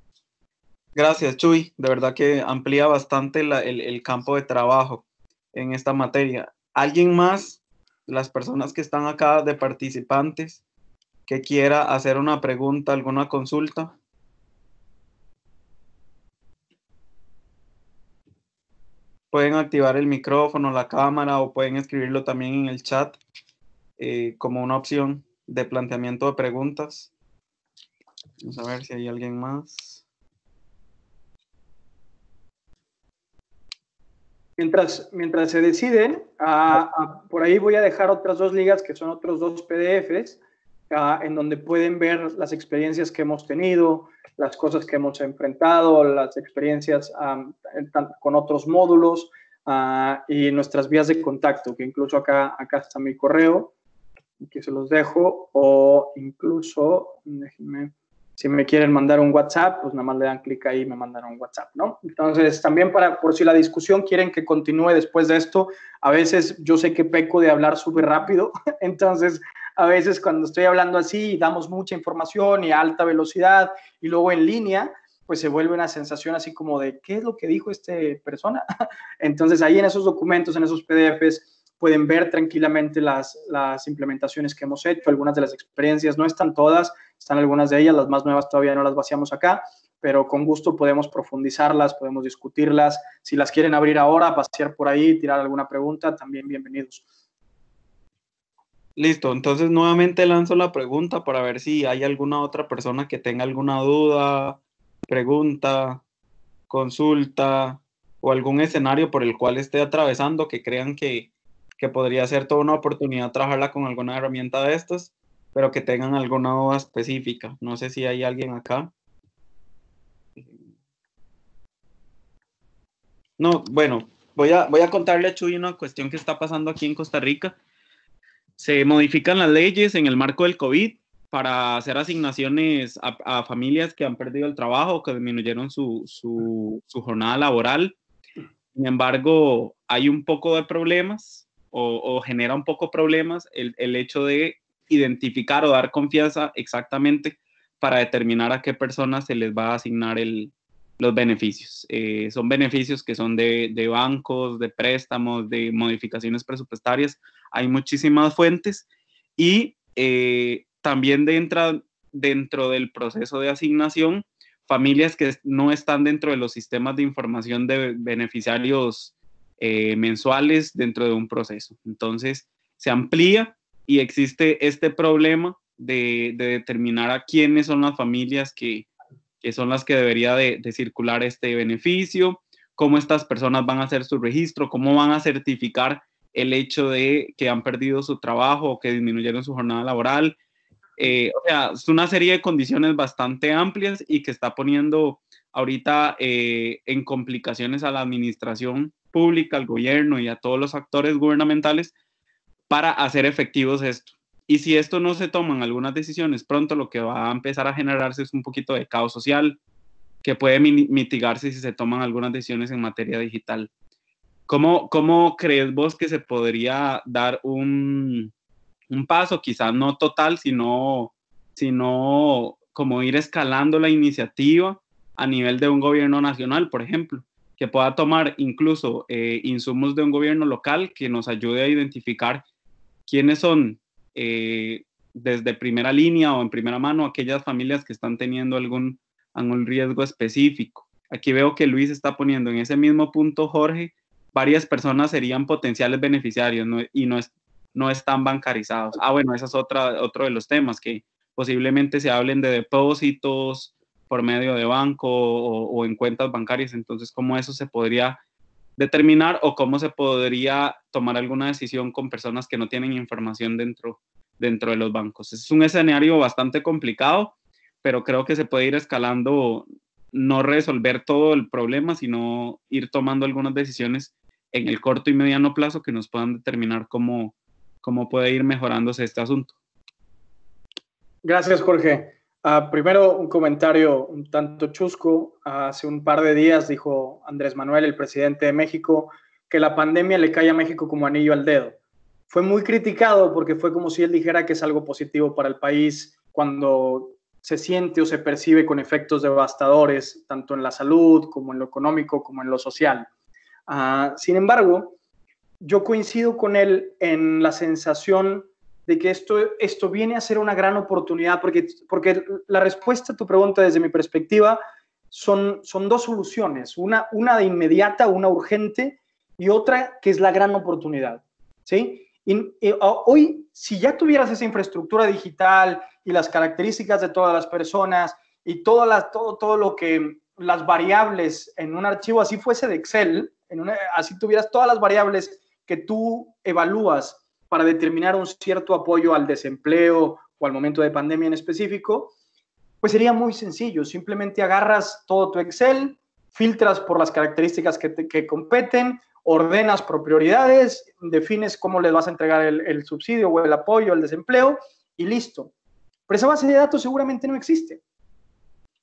Speaker 1: Gracias, Chuy. De verdad que amplía bastante la, el, el campo de trabajo en esta materia. ¿Alguien más, las personas que están acá de participantes, que quiera hacer una pregunta, alguna consulta? Pueden activar el micrófono, la cámara o pueden escribirlo también en el chat eh, como una opción de planteamiento de preguntas. Vamos a ver si hay alguien más.
Speaker 2: Mientras, mientras se deciden, uh, uh, por ahí voy a dejar otras dos ligas que son otros dos P D Fs uh, en donde pueden ver las experiencias que hemos tenido, las cosas que hemos enfrentado, las experiencias um, con otros módulos uh, y nuestras vías de contacto, que incluso acá, acá está mi correo, que se los dejo, o incluso, déjenme Si me quieren mandar un WhatsApp, pues nada más le dan clic ahí y me mandan un WhatsApp, ¿no? Entonces, también para, por si la discusión quieren que continúe después de esto, a veces yo sé que peco de hablar súper rápido, entonces a veces cuando estoy hablando así damos mucha información y a alta velocidad y luego en línea, pues se vuelve una sensación así como de, ¿qué es lo que dijo esta persona? Entonces ahí en esos documentos, en esos P D Fs, pueden ver tranquilamente las, las implementaciones que hemos hecho, algunas de las experiencias, no están todas, están algunas de ellas, las más nuevas todavía no las vaciamos acá, pero con gusto podemos profundizarlas, podemos discutirlas. Si las quieren abrir ahora, pasear por ahí, tirar alguna pregunta, también bienvenidos.
Speaker 1: Listo, entonces nuevamente lanzo la pregunta para ver si hay alguna otra persona que tenga alguna duda, pregunta, consulta o algún escenario por el cual esté atravesando que crean que, que podría ser toda una oportunidad trabajarla con alguna herramienta de estas, pero que tengan alguna duda específica. No sé si hay alguien acá. No, bueno, voy a, voy a contarle a Chuy una cuestión que está pasando aquí en Costa Rica. Se modifican las leyes en el marco del COVID para hacer asignaciones a, a familias que han perdido el trabajo, que disminuyeron su, su, su jornada laboral. Sin embargo, hay un poco de problemas o, o genera un poco problemas el, el hecho de identificar o dar confianza exactamente para determinar a qué personas se les va a asignar el, los beneficios. Eh, son beneficios que son de, de bancos, de préstamos, de modificaciones presupuestarias. Hay muchísimas fuentes y eh, también dentro, dentro del proceso de asignación, familias que no están dentro de los sistemas de información de beneficiarios eh, mensuales dentro de un proceso. Entonces, se amplía y existe este problema de, de determinar a quiénes son las familias que, que son las que debería de, de circular este beneficio, cómo estas personas van a hacer su registro, cómo van a certificar el hecho de que han perdido su trabajo o que disminuyeron su jornada laboral. Eh, o sea, es una serie de condiciones bastante amplias y que está poniendo ahorita eh, en complicaciones a la administración pública, al gobierno y a todos los actores gubernamentales para hacer efectivos esto. Y si esto no se toman algunas decisiones pronto, lo que va a empezar a generarse es un poquito de caos social que puede mitigarse si se toman algunas decisiones en materia digital. ¿Cómo, cómo crees vos que se podría dar un, un paso, quizás no total, sino, sino como ir escalando la iniciativa a nivel de un gobierno nacional, por ejemplo, que pueda tomar incluso eh, insumos de un gobierno local que nos ayude a identificar quiénes son eh, desde primera línea o en primera mano aquellas familias que están teniendo algún, algún riesgo específico? Aquí veo que Luis está poniendo en ese mismo punto, Jorge, varias personas serían potenciales beneficiarios, ¿no? Y no, es, no están bancarizados. Ah, bueno, ese es otra, otro de los temas, que posiblemente se hablen de depósitos por medio de banco o, o en cuentas bancarias. Entonces, ¿cómo eso se podría determinar o cómo se podría tomar alguna decisión con personas que no tienen información dentro, dentro de los bancos? Es un escenario bastante complicado, pero creo que se puede ir escalando, no resolver todo el problema, sino ir tomando algunas decisiones en el corto y mediano plazo que nos puedan determinar cómo, cómo puede ir mejorándose este asunto.
Speaker 2: Gracias, Jorge. Uh, primero, un comentario un tanto chusco. Uh, hace un par de días dijo Andrés Manuel, el presidente de México, que la pandemia le cae a México como anillo al dedo. Fue muy criticado porque fue como si él dijera que es algo positivo para el país cuando se siente o se percibe con efectos devastadores, tanto en la salud como en lo económico como en lo social. Uh, sin embargo, yo coincido con él en la sensación de que esto, esto viene a ser una gran oportunidad, porque, porque la respuesta a tu pregunta desde mi perspectiva son, son dos soluciones, una, una de inmediata, una urgente, y otra que es la gran oportunidad, ¿sí? Y, y hoy, si ya tuvieras esa infraestructura digital y las características de todas las personas y toda la, todo, todo lo que, las variables en un archivo así fuese de Excel, en una, así tuvieras todas las variables que tú evalúas para determinar un cierto apoyo al desempleo o al momento de pandemia en específico, pues sería muy sencillo. Simplemente agarras todo tu Excel, filtras por las características que, te, que competen, ordenas por prioridades, defines cómo les vas a entregar el, el subsidio o el apoyo al desempleo y listo. Pero esa base de datos seguramente no existe.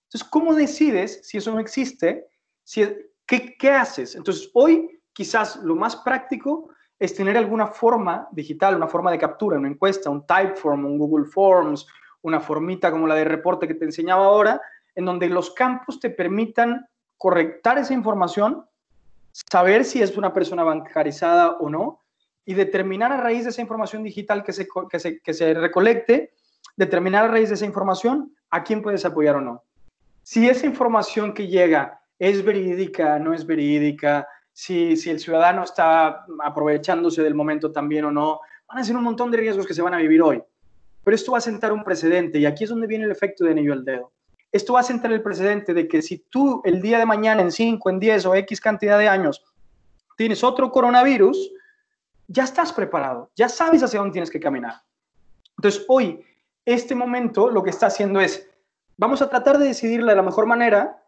Speaker 2: Entonces, ¿cómo decides si eso no existe? Si, ¿qué, ¿Qué haces? Entonces, hoy quizás lo más práctico es tener alguna forma digital, una forma de captura, una encuesta, un Typeform, un Google Forms, una formita como la de reporte que te enseñaba ahora, en donde los campos te permitan correctar esa información, saber si es una persona bancarizada o no, y determinar a raíz de esa información digital que se, que se, que se recolecte, determinar a raíz de esa información a quién puedes apoyar o no. Si esa información que llega es verídica, no es verídica, si, si el ciudadano está aprovechándose del momento también o no, van a ser un montón de riesgos que se van a vivir hoy. Pero esto va a sentar un precedente, y aquí es donde viene el efecto de anillo al dedo. Esto va a sentar el precedente de que si tú el día de mañana, en cinco, en diez o X cantidad de años, tienes otro coronavirus, ya estás preparado, ya sabes hacia dónde tienes que caminar. Entonces, hoy, este momento lo que está haciendo es, vamos a tratar de decidirla de la mejor manera.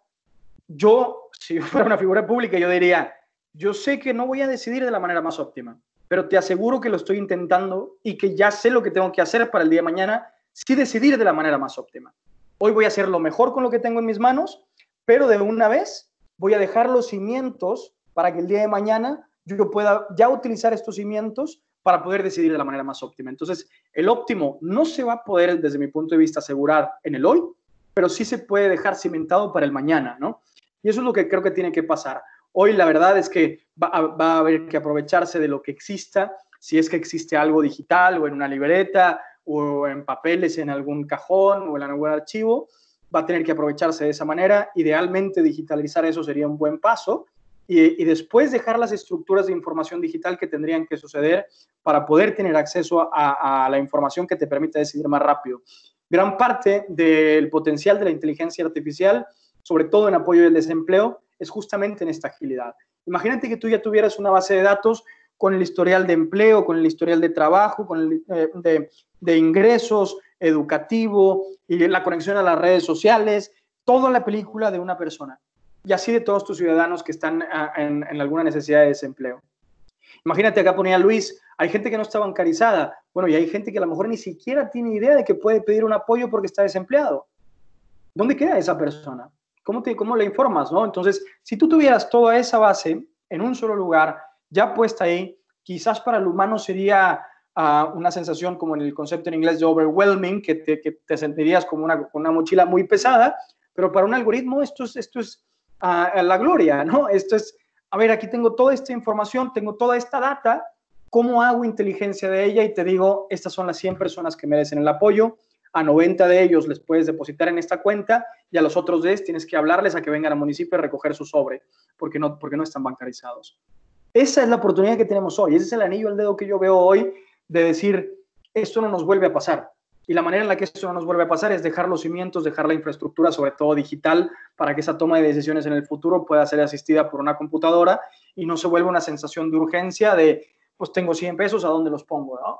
Speaker 2: Yo, si yo fuera una figura pública, yo diría, yo sé que no voy a decidir de la manera más óptima, pero te aseguro que lo estoy intentando y que ya sé lo que tengo que hacer para el día de mañana, sí decidir de la manera más óptima. Hoy voy a hacer lo mejor con lo que tengo en mis manos, pero de una vez voy a dejar los cimientos para que el día de mañana yo pueda ya utilizar estos cimientos para poder decidir de la manera más óptima. Entonces, el óptimo no se va a poder, desde mi punto de vista, asegurar en el hoy, pero sí se puede dejar cimentado para el mañana, ¿no? Y eso es lo que creo que tiene que pasar. Hoy la verdad es que va a, va a haber que aprovecharse de lo que exista, si es que existe algo digital o en una libreta o en papeles en algún cajón o en algún archivo, va a tener que aprovecharse de esa manera. Idealmente digitalizar eso sería un buen paso y, y después dejar las estructuras de información digital que tendrían que suceder para poder tener acceso a, a la información que te permita decidir más rápido. Gran parte del potencial de la inteligencia artificial, sobre todo en apoyo del desempleo, es justamente en esta agilidad. Imagínate que tú ya tuvieras una base de datos con el historial de empleo, con el historial de trabajo, con el eh, de, de ingresos, educativo, y la conexión a las redes sociales, toda la película de una persona. Y así de todos tus ciudadanos que están a, en, en alguna necesidad de desempleo. Imagínate, acá ponía Luis, hay gente que no está bancarizada. Bueno, y hay gente que a lo mejor ni siquiera tiene idea de que puede pedir un apoyo porque está desempleado. ¿Dónde queda esa persona? ¿Cómo, te, cómo le informas, no? Entonces, si tú tuvieras toda esa base en un solo lugar, ya puesta ahí, quizás para el humano sería uh, una sensación como en el concepto en inglés de overwhelming, que te, que te sentirías como una, una mochila muy pesada, pero para un algoritmo esto es, esto es uh, la gloria, ¿no? Esto es, a ver, aquí tengo toda esta información, tengo toda esta data, ¿cómo hago inteligencia de ella? Y te digo, estas son las cien personas que merecen el apoyo, a noventa de ellos les puedes depositar en esta cuenta y a los otros diez tienes que hablarles a que vengan al municipio a recoger su sobre, porque no, porque no están bancarizados. Esa es la oportunidad que tenemos hoy, ese es el anillo al dedo que yo veo hoy de decir, esto no nos vuelve a pasar. Y la manera en la que esto no nos vuelve a pasar es dejar los cimientos, dejar la infraestructura, sobre todo digital, para que esa toma de decisiones en el futuro pueda ser asistida por una computadora y no se vuelva una sensación de urgencia de, pues tengo cien pesos, ¿a dónde los pongo, no?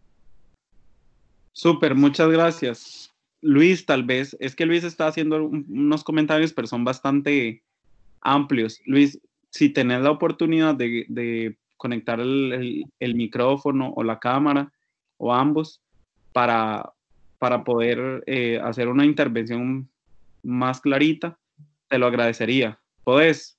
Speaker 1: Súper, muchas gracias. Luis, tal vez, es que Luis está haciendo un, unos comentarios, pero son bastante amplios. Luis, si tenés la oportunidad de, de conectar el, el, el micrófono o la cámara, o ambos, para, para poder eh, hacer una intervención más clarita, te lo agradecería. ¿Podés?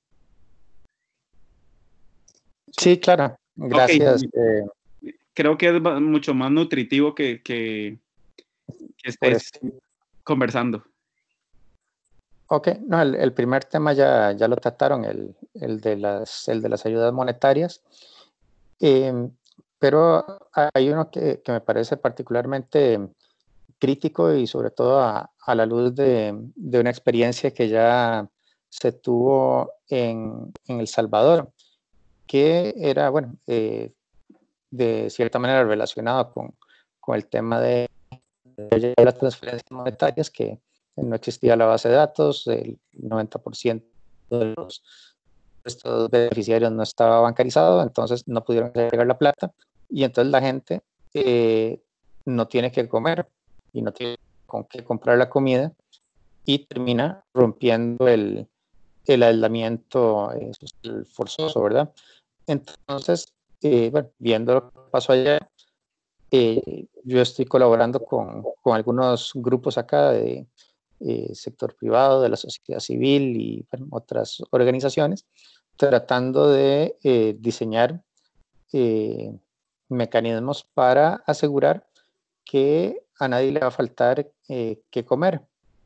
Speaker 4: Sí, claro. Gracias.
Speaker 1: Okay. Eh, Creo que es mucho más nutritivo que, que, que estés pues, conversando.
Speaker 4: Ok, no, el, el primer tema ya, ya lo trataron, el, el, de las, el de las ayudas monetarias, eh, pero hay uno que, que me parece particularmente crítico y sobre todo a, a la luz de, de una experiencia que ya se tuvo en, en El Salvador, que era, bueno, eh, de cierta manera relacionado con, con el tema de, de las transferencias monetarias, que no existía la base de datos, el noventa por ciento de los estos beneficiarios no estaba bancarizado, entonces no pudieron entregar la plata, y entonces la gente eh, no tiene que comer y no tiene con qué comprar la comida y termina rompiendo el, el aislamiento eh, forzoso, ¿verdad? Entonces, eh, bueno, viendo lo que pasó allá, eh, yo estoy colaborando con, con algunos grupos acá de, eh, sector privado, de la sociedad civil y bueno, otras organizaciones, tratando de eh, diseñar eh, mecanismos para asegurar que a nadie le va a faltar eh, qué comer.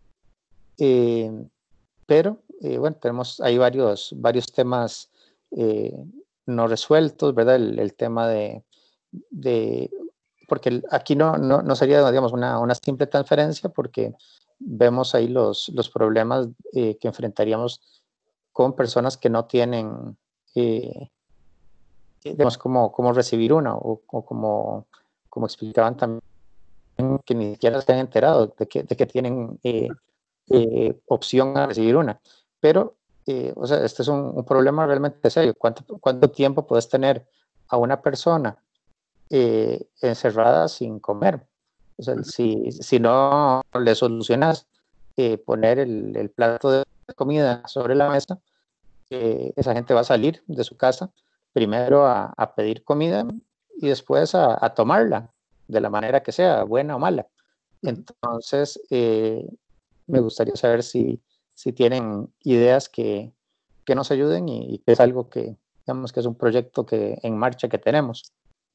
Speaker 4: Eh, pero, eh, bueno, tenemos hay varios, varios temas eh, no resueltos, ¿verdad? El, el tema de, de porque el, aquí no, no, no sería, digamos, una, una simple transferencia, porque vemos ahí los, los problemas eh, que enfrentaríamos con personas que no tienen, eh, digamos, cómo, cómo recibir una, o, o como, como explicaban también, que ni siquiera se han enterado de que, de que tienen eh, eh, opción a recibir una. Pero, eh, o sea, este es un, un problema realmente serio. ¿Cuánto, ¿Cuánto tiempo puedes tener a una persona eh, encerrada sin comer? O sea, si, si no le solucionas eh, poner el, el plato de comida sobre la mesa, eh, esa gente va a salir de su casa primero a, a pedir comida y después a, a tomarla de la manera que sea, buena o mala. Entonces, eh, me gustaría saber si, si tienen ideas que, que nos ayuden y, y que es algo que, digamos, que es un proyecto que, en marcha que tenemos.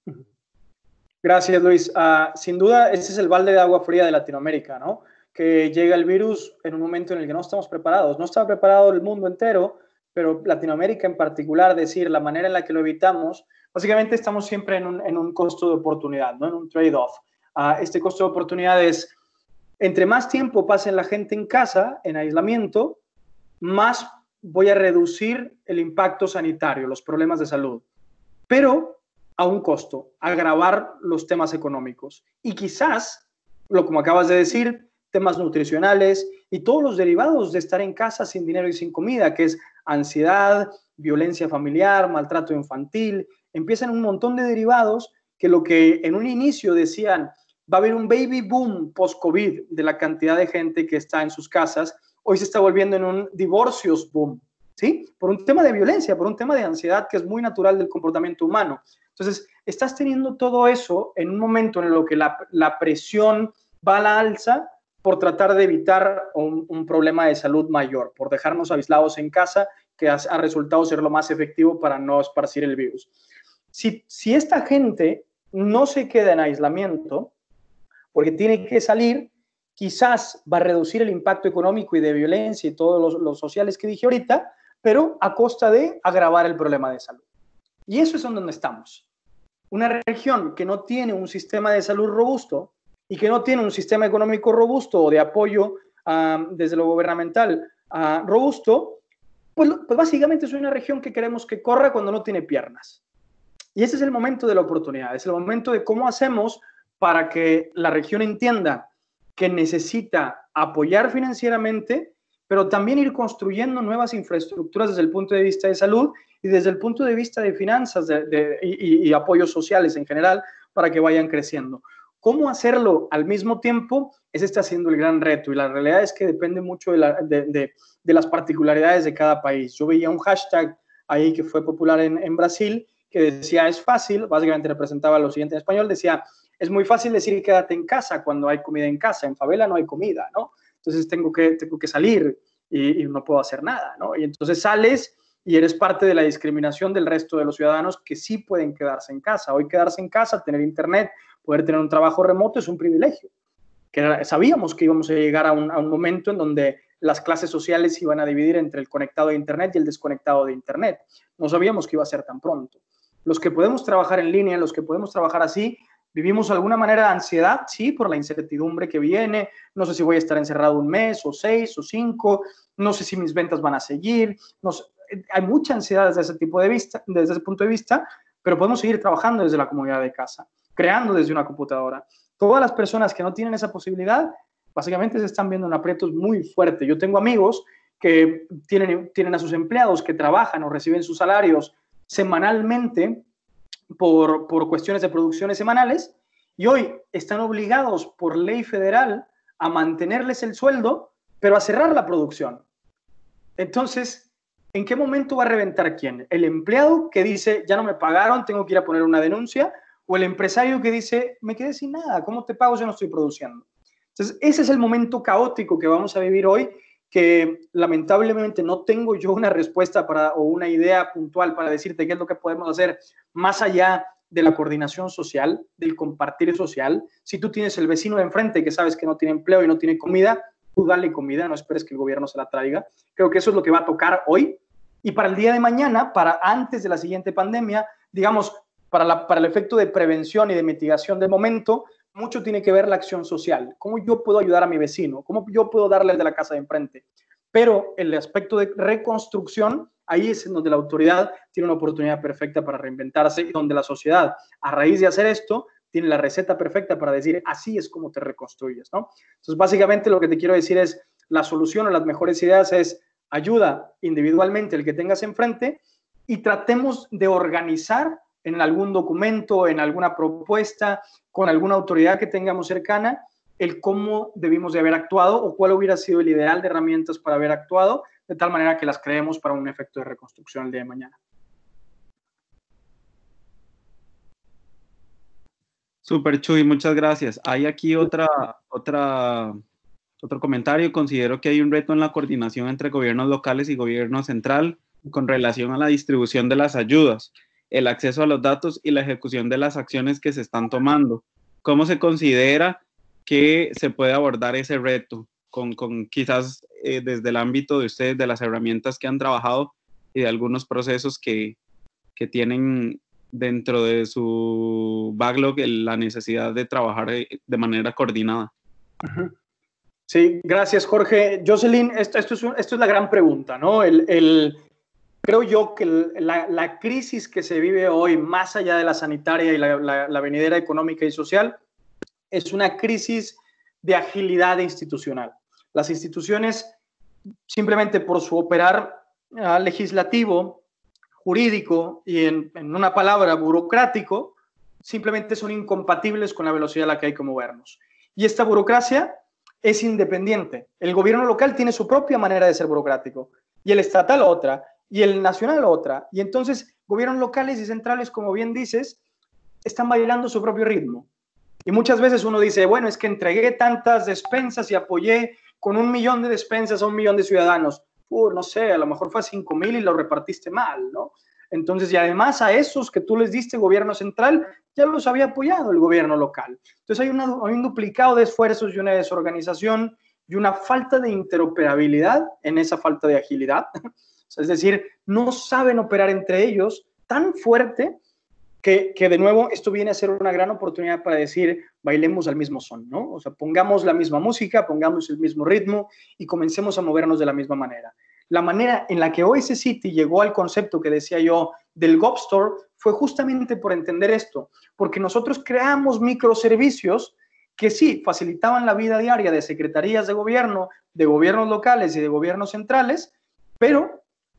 Speaker 2: Gracias, Luis. Uh, sin duda, ese es el balde de agua fría de Latinoamérica, ¿no? Que llega el virus en un momento en el que no estamos preparados. No está preparado el mundo entero, pero Latinoamérica en particular, decir, la manera en la que lo evitamos, básicamente estamos siempre en un, en un costo de oportunidad, ¿no? En un trade-off. Uh, este costo de oportunidad es, entre más tiempo pase la gente en casa, en aislamiento, más voy a reducir el impacto sanitario, los problemas de salud. Pero a un costo, agravar los temas económicos. Y quizás, lo como acabas de decir, temas nutricionales y todos los derivados de estar en casa sin dinero y sin comida, que es ansiedad, violencia familiar, maltrato infantil, empiezan un montón de derivados que lo que en un inicio decían, va a haber un baby boom post-COVID de la cantidad de gente que está en sus casas, hoy se está volviendo en un divorcios boom, ¿sí? Por un tema de violencia, por un tema de ansiedad que es muy natural del comportamiento humano. Entonces, estás teniendo todo eso en un momento en el que la, la presión va a la alza por tratar de evitar un, un problema de salud mayor, por dejarnos aislados en casa, que ha, ha resultado ser lo más efectivo para no esparcir el virus. Si, si esta gente no se queda en aislamiento, porque tiene que salir, quizás va a reducir el impacto económico y de violencia y todos los, los sociales que dije ahorita, pero a costa de agravar el problema de salud. Y eso es donde estamos. Una región que no tiene un sistema de salud robusto y que no tiene un sistema económico robusto o de apoyo uh, desde lo gubernamental uh, robusto, pues, pues básicamente es una región que queremos que corra cuando no tiene piernas. Y ese es el momento de la oportunidad, es el momento de cómo hacemos para que la región entienda que necesita apoyar financieramente, pero también ir construyendo nuevas infraestructuras desde el punto de vista de salud y desde el punto de vista de finanzas de, de, y, y apoyos sociales en general para que vayan creciendo. ¿Cómo hacerlo al mismo tiempo? Ese está siendo el gran reto y la realidad es que depende mucho de, la, de, de, de las particularidades de cada país. Yo veía un hashtag ahí que fue popular en, en Brasil que decía es fácil, básicamente representaba lo siguiente en español, decía es muy fácil decir quédate en casa cuando hay comida en casa, en favela no hay comida, ¿no? Entonces tengo que, tengo que salir y, y no puedo hacer nada, ¿no? Y entonces sales y eres parte de la discriminación del resto de los ciudadanos que sí pueden quedarse en casa. Hoy quedarse en casa, tener internet, poder tener un trabajo remoto es un privilegio. Que sabíamos que íbamos a llegar a un, a un momento en donde las clases sociales se iban a dividir entre el conectado de internet y el desconectado de internet. No sabíamos que iba a ser tan pronto. Los que podemos trabajar en línea, los que podemos trabajar así, vivimos de alguna manera de ansiedad, sí, por la incertidumbre que viene, no sé si voy a estar encerrado un mes o seis o cinco, no sé si mis ventas van a seguir, no sé, hay mucha ansiedad desde ese, tipo de vista, desde ese punto de vista, pero podemos seguir trabajando desde la comodidad de casa, creando desde una computadora. Todas las personas que no tienen esa posibilidad, básicamente se están viendo en aprietos muy fuertes. Yo tengo amigos que tienen, tienen a sus empleados que trabajan o reciben sus salarios semanalmente por, por cuestiones de producciones semanales y hoy están obligados por ley federal a mantenerles el sueldo, pero a cerrar la producción. Entonces, ¿en qué momento va a reventar quién? ¿El empleado que dice, ya no me pagaron, tengo que ir a poner una denuncia? ¿O el empresario que dice, me quedé sin nada, ¿cómo te pago si no estoy produciendo? Entonces, ese es el momento caótico que vamos a vivir hoy, que lamentablemente no tengo yo una respuesta para, o una idea puntual para decirte qué es lo que podemos hacer más allá de la coordinación social, del compartir social. Si tú tienes el vecino de enfrente que sabes que no tiene empleo y no tiene comida, tú dale comida, no esperes que el gobierno se la traiga. Creo que eso es lo que va a tocar hoy. Y para el día de mañana, para antes de la siguiente pandemia, digamos, para, la, para el efecto de prevención y de mitigación del momento, mucho tiene que ver la acción social. ¿Cómo yo puedo ayudar a mi vecino? ¿Cómo yo puedo darle al de la casa de enfrente? Pero el aspecto de reconstrucción, ahí es en donde la autoridad tiene una oportunidad perfecta para reinventarse y donde la sociedad, a raíz de hacer esto, tiene la receta perfecta para decir, así es como te reconstruyes, ¿no? Entonces, básicamente lo que te quiero decir es, la solución o las mejores ideas es ayuda individualmente el que tengas enfrente y tratemos de organizar en algún documento, en alguna propuesta, con alguna autoridad que tengamos cercana, el cómo debimos de haber actuado o cuál hubiera sido el ideal de herramientas para haber actuado, de tal manera que las creemos para un efecto de reconstrucción el día de mañana.
Speaker 1: Súper, Chuy, muchas gracias. Hay aquí otra, otra, otro comentario. Considero que hay un reto en la coordinación entre gobiernos locales y gobierno central con relación a la distribución de las ayudas, el acceso a los datos y la ejecución de las acciones que se están tomando. ¿Cómo se considera que se puede abordar ese reto con, con quizás eh, desde el ámbito de ustedes, de las herramientas que han trabajado y de algunos procesos que, que tienen dentro de su backlog la necesidad de trabajar de manera coordinada?
Speaker 2: Sí, gracias, Jorge. Jocelyn, esto, esto, es, un, esto es la gran pregunta, ¿no? El, el, creo yo que el, la, la crisis que se vive hoy, más allá de la sanitaria y la, la, la venidera económica y social, es una crisis de agilidad institucional. Las instituciones, simplemente por su operar uh, legislativo, jurídico y en, en una palabra burocrático, simplemente son incompatibles con la velocidad a la que hay que movernos. Y esta burocracia es independiente. El gobierno local tiene su propia manera de ser burocrático y el estatal otra y el nacional otra. Y entonces gobiernos locales y centrales, como bien dices, están bailando su propio ritmo. Y muchas veces uno dice, bueno, es que entregué tantas despensas y apoyé con un millón de despensas a un millón de ciudadanos. Uh, no sé, a lo mejor fue a cinco mil y lo repartiste mal, ¿no? Entonces, y además a esos que tú les diste gobierno central, ya los había apoyado el gobierno local. Entonces hay, una, hay un duplicado de esfuerzos y una desorganización y una falta de interoperabilidad en esa falta de agilidad. Es decir, no saben operar entre ellos tan fuerte que, que de nuevo esto viene a ser una gran oportunidad para decir, bailemos al mismo son, ¿no? O sea, pongamos la misma música, pongamos el mismo ritmo y comencemos a movernos de la misma manera. La manera en la que O S City llegó al concepto que decía yo del G O V Store fue justamente por entender esto, porque nosotros creamos microservicios que sí facilitaban la vida diaria de secretarías de gobierno, de gobiernos locales y de gobiernos centrales, pero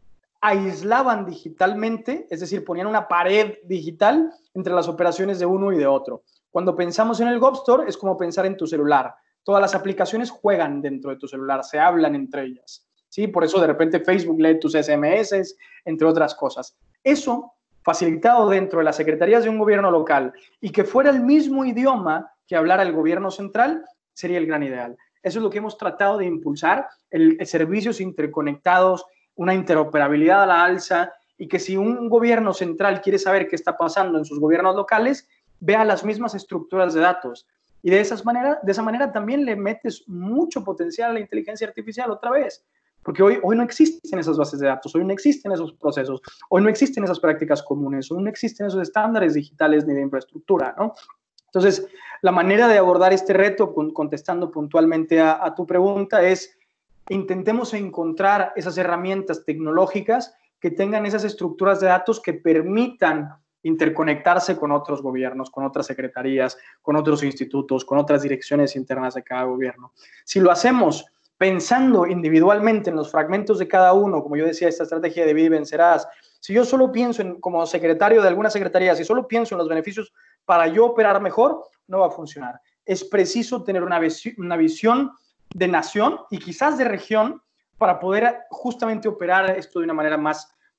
Speaker 2: aislaban digitalmente, es decir, ponían una pared digital entre las operaciones de uno y de otro. Cuando pensamos en el G O V Store es como pensar en tu celular. Todas las aplicaciones juegan dentro de tu celular, se hablan entre ellas. ¿Sí? Por eso de repente Facebook lee tus S M S, entre otras cosas. Eso, facilitado dentro de las secretarías de un gobierno local y que fuera el mismo idioma que hablara el gobierno central, sería el gran ideal. Eso es lo que hemos tratado de impulsar, el, el servicios interconectados, una interoperabilidad a la alza y que si un gobierno central quiere saber qué está pasando en sus gobiernos locales, vea las mismas estructuras de datos. Y de, esas manera, de esa manera también le metes mucho potencial a la inteligencia artificial otra vez. Porque hoy, hoy no existen esas bases de datos, hoy no existen esos procesos, hoy no existen esas prácticas comunes, hoy no existen esos estándares digitales ni de infraestructura, ¿no? Entonces, la manera de abordar este reto, contestando puntualmente a, a tu pregunta, es intentemos encontrar esas herramientas tecnológicas que tengan esas estructuras de datos que permitan interconectarse con otros gobiernos, con otras secretarías, con otros institutos, con otras direcciones internas de cada gobierno. Si lo hacemos pensando individualmente en los fragmentos de cada uno, como yo decía, esta estrategia de Vive y Vencerás, si yo solo pienso en, como secretario de alguna secretaría, si solo pienso en los beneficios para yo operar mejor, no va a funcionar. Es preciso tener una, vis- una visión de nación y quizás de región para poder justamente operar esto de una manera más,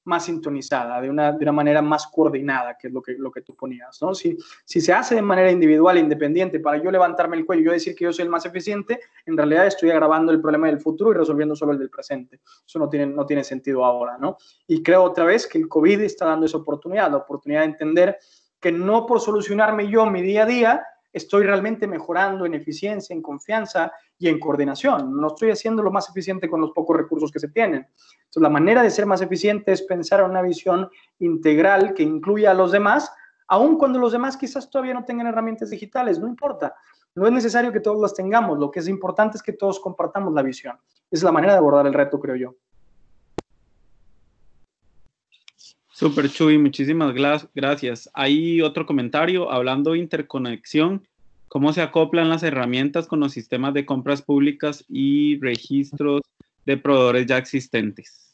Speaker 2: más sintonizada, de una, de una manera más coordinada, que es lo que, lo que tú ponías, ¿no? Si, si se hace de manera individual, independiente, para yo levantarme el cuello y yo decir que yo soy el más eficiente, en realidad estoy agravando el problema del futuro y resolviendo solo el del presente. Eso no tiene, no tiene sentido ahora, ¿no? Y creo otra vez que el COVID está dando esa oportunidad, la oportunidad de entender que no por solucionarme yo mi día a día, estoy realmente mejorando en eficiencia, en confianza y en coordinación. No estoy haciendo lo más eficiente con los pocos recursos que se tienen. Entonces, la manera de ser más eficiente es pensar en una visión integral que incluya a los demás, aun cuando los demás quizás todavía no tengan herramientas digitales, no importa. No es necesario que todos las tengamos. Lo que es importante es que todos compartamos la visión. Esa es la manera de abordar el reto, creo yo.
Speaker 1: Súper, Chuy, muchísimas gracias. Hay otro comentario hablando de interconexión. ¿Cómo se acoplan las herramientas con los sistemas de compras públicas y registros de proveedores ya existentes?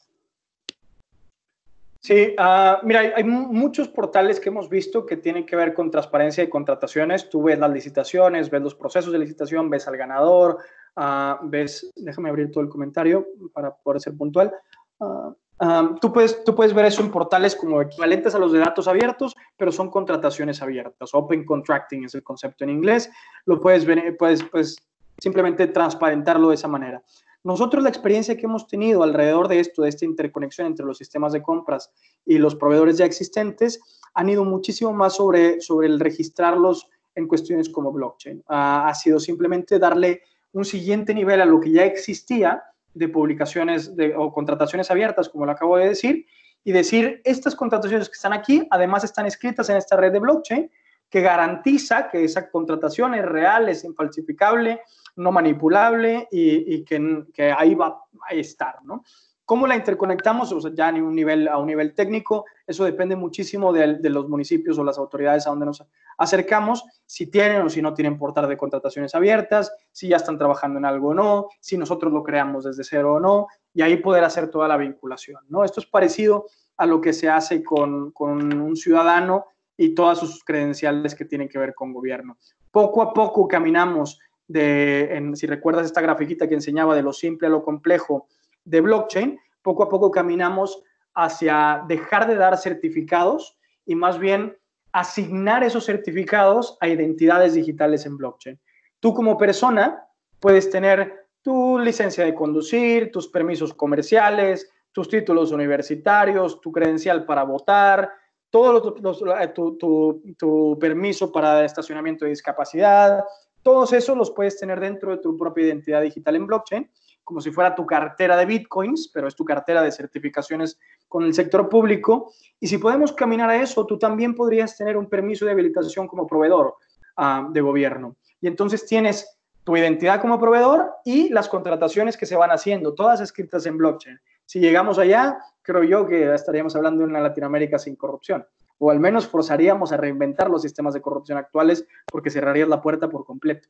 Speaker 2: Sí, uh, mira, hay, hay muchos portales que hemos visto que tienen que ver con transparencia de contrataciones. Tú ves las licitaciones, ves los procesos de licitación, ves al ganador, uh, ves, déjame abrir todo el comentario para poder ser puntual. Uh, Um, tú, puedes, tú puedes ver eso en portales como equivalentes a los de datos abiertos, pero son contrataciones abiertas. Open contracting es el concepto en inglés. Lo puedes ver, puedes, puedes simplemente transparentarlo de esa manera. Nosotros la experiencia que hemos tenido alrededor de esto, de esta interconexión entre los sistemas de compras y los proveedores ya existentes, han ido muchísimo más sobre, sobre el registrarlos en cuestiones como blockchain. Uh, ha sido simplemente darle un siguiente nivel a lo que ya existía de publicaciones de, o contrataciones abiertas, como lo acabo de decir, y decir, estas contrataciones que están aquí, además están escritas en esta red de blockchain, que garantiza que esa contratación es real, es infalsificable, no manipulable y, y que, que ahí va a estar, ¿no? ¿Cómo la interconectamos? O sea, ya a un nivel, a un nivel técnico, eso depende muchísimo de, de los municipios o las autoridades a donde nos acercamos, si tienen o si no tienen portal de contrataciones abiertas, si ya están trabajando en algo o no, si nosotros lo creamos desde cero o no, y ahí poder hacer toda la vinculación, ¿no? Esto es parecido a lo que se hace con, con un ciudadano y todas sus credenciales que tienen que ver con gobierno. Poco a poco caminamos de, en, si recuerdas esta grafiquita que enseñaba de lo simple a lo complejo de blockchain, poco a poco caminamos hacia dejar de dar certificados y más bien asignar esos certificados a identidades digitales en blockchain. Tú como persona puedes tener tu licencia de conducir, tus permisos comerciales, tus títulos universitarios, tu credencial para votar, todo los, los, tu, tu, tu permiso para estacionamiento de discapacidad, todos esos los puedes tener dentro de tu propia identidad digital en blockchain, como si fuera tu cartera de bitcoins, pero es tu cartera de certificaciones con el sector público. Y si podemos caminar a eso, tú también podrías tener un permiso de habilitación como proveedor uh, de gobierno. Y entonces tienes tu identidad como proveedor y las contrataciones que se van haciendo, todas escritas en blockchain. Si llegamos allá, creo yo que estaríamos hablando de una Latinoamérica sin corrupción, o al menos forzaríamos a reinventar los sistemas de corrupción actuales porque cerrarías la puerta por completo.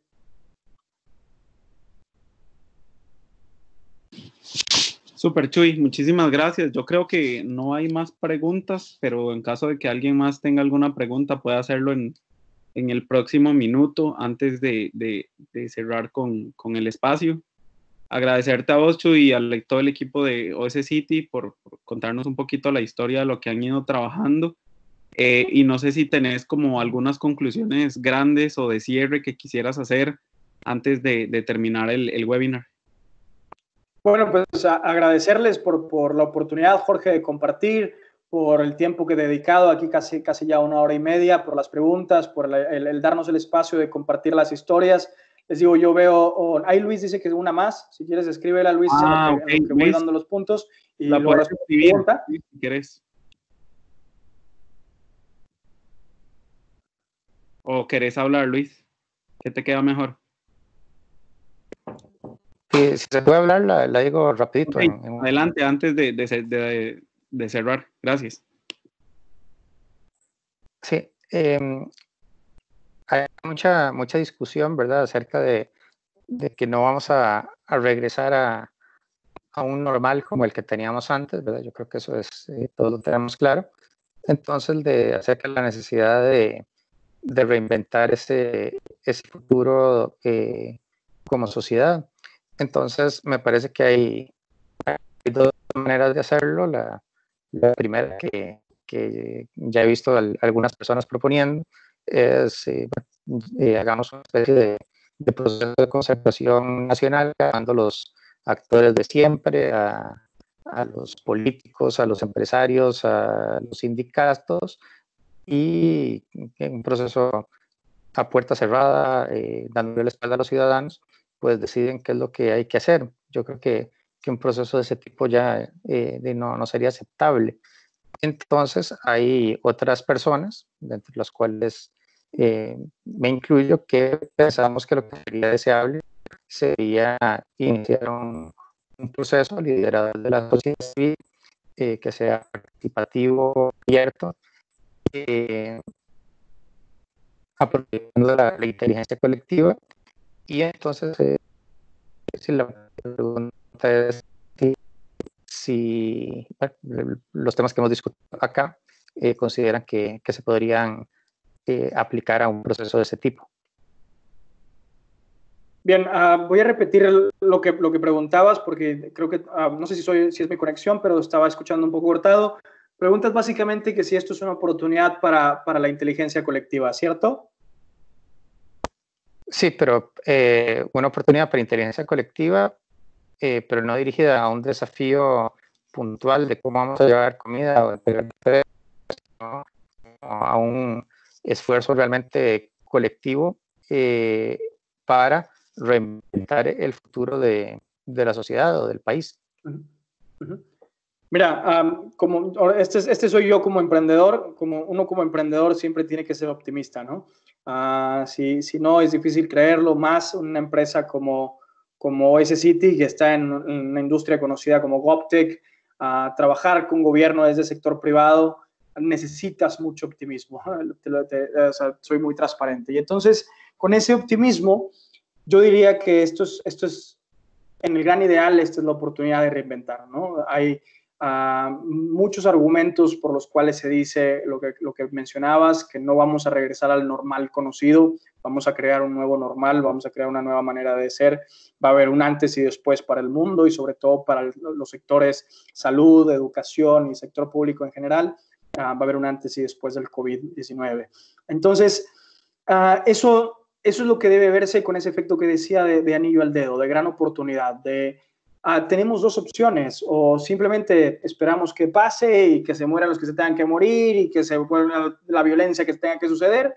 Speaker 1: Super, Chuy, muchísimas gracias. Yo creo que no hay más preguntas, pero en caso de que alguien más tenga alguna pregunta, puede hacerlo en, en el próximo minuto antes de, de, de cerrar con, con el espacio. Agradecerte a vos, Chuy, y a todo el equipo de O S City por, por contarnos un poquito la historia de lo que han ido trabajando. Eh, y no sé si tenés como algunas conclusiones grandes o de cierre que quisieras hacer antes de, de terminar el, el webinar.
Speaker 2: Bueno, pues a agradecerles por, por la oportunidad, Jorge, de compartir, por el tiempo que he dedicado, aquí casi, casi ya una hora y media, por las preguntas, por el, el, el darnos el espacio de compartir las historias. Les digo, yo veo, oh, ahí Luis dice que una más, si quieres escríbele a Luis
Speaker 1: ah,
Speaker 2: en lo que,
Speaker 1: okay.
Speaker 2: en lo que voy dando los puntos. Y
Speaker 1: la
Speaker 2: luego
Speaker 1: puedes escribir, si quieres. ¿O querés hablar, Luis? ¿Qué te queda mejor?
Speaker 4: Sí, si se puede hablar, la, la digo rapidito.
Speaker 1: Okay.
Speaker 4: En, en...
Speaker 1: Adelante, antes de, de, de, de cerrar. Gracias.
Speaker 4: Sí, eh, hay mucha, mucha discusión, ¿verdad?, acerca de, de que no vamos a, a regresar a, a un normal como el que teníamos antes, ¿verdad? Yo creo que eso es, eh, todos lo tenemos claro. Entonces, de acerca de la necesidad de, de reinventar ese, ese futuro eh, como sociedad. Entonces, me parece que hay, hay dos maneras de hacerlo. La, La primera que, que ya he visto al, algunas personas proponiendo es eh, eh, hagamos una especie de, de proceso de concertación nacional, llamando a los actores de siempre, a, a los políticos, a los empresarios, a los sindicatos, y en un proceso a puerta cerrada, eh, dándole la espalda a los ciudadanos, pues deciden qué es lo que hay que hacer. Yo creo que, que un proceso de ese tipo ya eh, de no, no sería aceptable. Entonces hay otras personas, entre las cuales eh, me incluyo, que pensamos que lo que sería deseable sería iniciar un, un proceso liderado de la sociedad civil, eh, que sea participativo, abierto, eh, aprovechando la, la inteligencia colectiva. Y entonces, eh, si la pregunta es si, si bueno, los temas que hemos discutido acá eh, consideran que, que se podrían eh, aplicar a un proceso de ese tipo.
Speaker 2: Bien, uh, voy a repetir el, lo, que, lo que preguntabas, porque creo que, uh, no sé si, soy, si es mi conexión, pero estaba escuchando un poco cortado. Preguntas básicamente que si esto es una oportunidad para, para la inteligencia colectiva, ¿cierto?
Speaker 4: Sí, pero eh, una oportunidad para inteligencia colectiva, eh, pero no dirigida a un desafío puntual de cómo vamos a llevar comida o de, ¿no? A un esfuerzo realmente colectivo eh, para reinventar el futuro de, de la sociedad o del país.
Speaker 2: Uh-huh. Uh-huh. Mira, um, como, este, este soy yo como emprendedor, como uno como emprendedor siempre tiene que ser optimista, ¿no? Uh, si, si no, es difícil creerlo, más una empresa como, como O S City, que está en, en una industria conocida como GovTech, uh, trabajar con gobierno desde el sector privado, necesitas mucho optimismo. Te, te, o sea, soy muy transparente. Y entonces, con ese optimismo, yo diría que esto es, esto es en el gran ideal, esta es la oportunidad de reinventar, ¿no? Hay Uh, muchos argumentos por los cuales se dice lo que, lo que mencionabas, que no vamos a regresar al normal conocido, vamos a crear un nuevo normal, vamos a crear una nueva manera de ser, va a haber un antes y después para el mundo y sobre todo para el, los sectores salud, educación y sector público en general, uh, va a haber un antes y después del COVID diecinueve. Entonces, uh, eso, eso es lo que debe verse con ese efecto que decía de, de anillo al dedo, de gran oportunidad, de Uh, tenemos dos opciones, o simplemente esperamos que pase y que se mueran los que se tengan que morir y que se vuelva la violencia que tenga que suceder,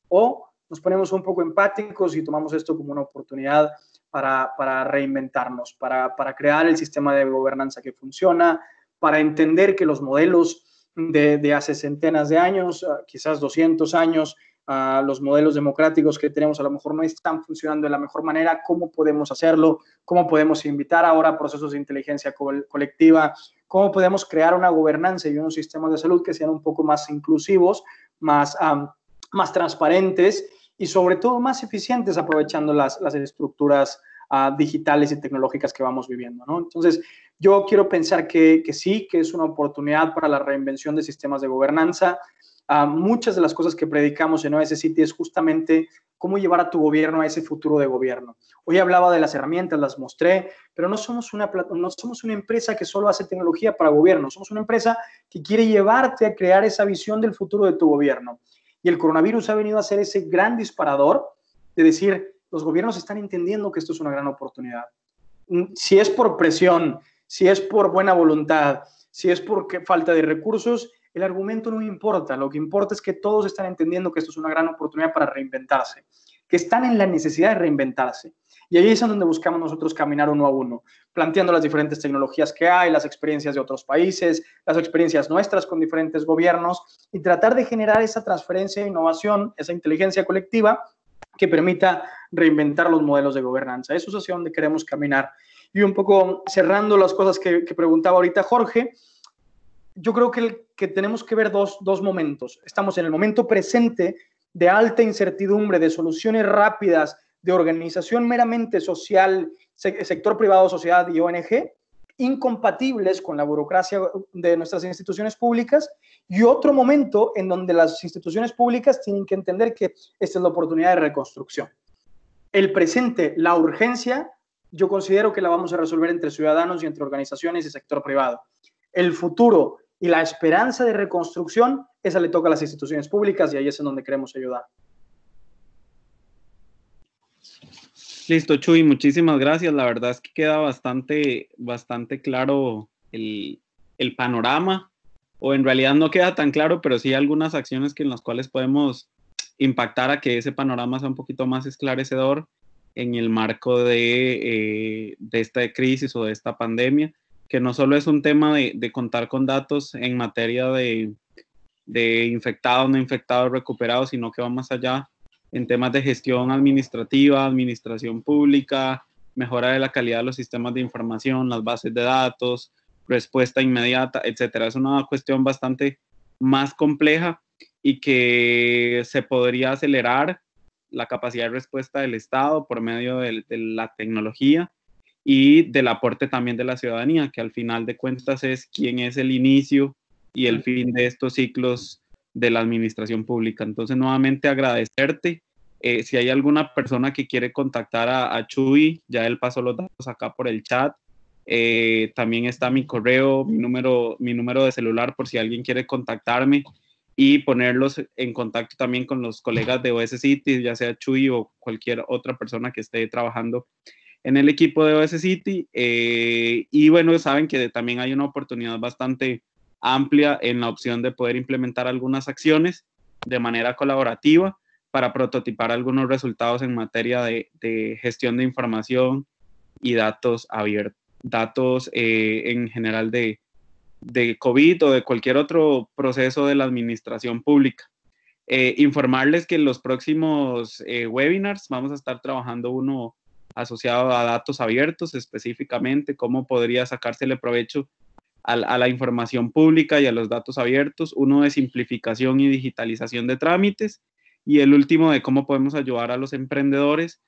Speaker 2: o nos ponemos un poco empáticos y tomamos esto como una oportunidad para, para reinventarnos, para, para crear el sistema de gobernanza que funciona, para entender que los modelos de, de hace centenas de años, uh, quizás doscientos años, Uh, los modelos democráticos que tenemos a lo mejor no están funcionando de la mejor manera, cómo podemos hacerlo, cómo podemos invitar ahora a procesos de inteligencia co colectiva, cómo podemos crear una gobernanza y unos sistemas de salud que sean un poco más inclusivos, más, um, más transparentes y sobre todo más eficientes aprovechando las, las estructuras uh, digitales y tecnológicas que vamos viviendo, ¿no? Entonces, yo quiero pensar que, que sí, que es una oportunidad para la reinvención de sistemas de gobernanza. Uh, muchas de las cosas que predicamos en O S City es justamente cómo llevar a tu gobierno a ese futuro de gobierno. Hoy hablaba de las herramientas, las mostré, pero no somos una, no somos una empresa que solo hace tecnología para gobierno, somos una empresa que quiere llevarte a crear esa visión del futuro de tu gobierno. Y el coronavirus ha venido a ser ese gran disparador de decir, los gobiernos están entendiendo que esto es una gran oportunidad. Si es por presión, si es por buena voluntad, si es por falta de recursos, el argumento no importa, lo que importa es que todos están entendiendo que esto es una gran oportunidad para reinventarse, que están en la necesidad de reinventarse. Y ahí es en donde buscamos nosotros caminar uno a uno, planteando las diferentes tecnologías que hay, las experiencias de otros países, las experiencias nuestras con diferentes gobiernos y tratar de generar esa transferencia de innovación, esa inteligencia colectiva que permita reinventar los modelos de gobernanza. Eso es hacia donde queremos caminar. Y un poco cerrando las cosas que, que preguntaba ahorita Jorge, yo creo que, el, que tenemos que ver dos, dos momentos. Estamos en el momento presente de alta incertidumbre, de soluciones rápidas, de organización meramente social, se, sector privado, sociedad y O N G, incompatibles con la burocracia de nuestras instituciones públicas, y otro momento en donde las instituciones públicas tienen que entender que esta es la oportunidad de reconstrucción. El presente, la urgencia, yo considero que la vamos a resolver entre ciudadanos y entre organizaciones y sector privado. El futuro, Y la esperanza de reconstrucción, esa le toca a las instituciones públicas y ahí es en donde queremos ayudar.
Speaker 1: Listo, Chuy, muchísimas gracias. La verdad es que queda bastante, bastante claro el, el panorama, o en realidad no queda tan claro, pero sí algunas acciones que en las cuales podemos impactar a que ese panorama sea un poquito más esclarecedor en el marco de, eh, de esta crisis o de esta pandemia, que no solo es un tema de, de contar con datos en materia de, de infectados, no infectados, recuperados, sino que va más allá en temas de gestión administrativa, administración pública, mejora de la calidad de los sistemas de información, las bases de datos, respuesta inmediata, etcétera. Es una cuestión bastante más compleja y que se podría acelerar la capacidad de respuesta del Estado por medio de, de la tecnología y del aporte también de la ciudadanía, que al final de cuentas es quien es el inicio y el fin de estos ciclos de la administración pública. Entonces, nuevamente agradecerte. Eh, si hay alguna persona que quiere contactar a, a Chuy, ya él pasó los datos acá por el chat. Eh, también está mi correo, mi número, mi número de celular por si alguien quiere contactarme y ponerlos en contacto también con los colegas de O S City, ya sea Chuy o cualquier otra persona que esté trabajando en el equipo de O S City. Eh, y bueno, saben que también hay una oportunidad bastante amplia en la opción de poder implementar algunas acciones de manera colaborativa para prototipar algunos resultados en materia de, de gestión de información y datos abiertos, datos eh, en general de, de COVID o de cualquier otro proceso de la administración pública. Eh, informarles que en los próximos eh, webinars vamos a estar trabajando uno asociado a datos abiertos, específicamente cómo podría sacársele provecho a, a la información pública y a los datos abiertos. Uno de simplificación y digitalización de trámites y el último de cómo podemos ayudar a los emprendedores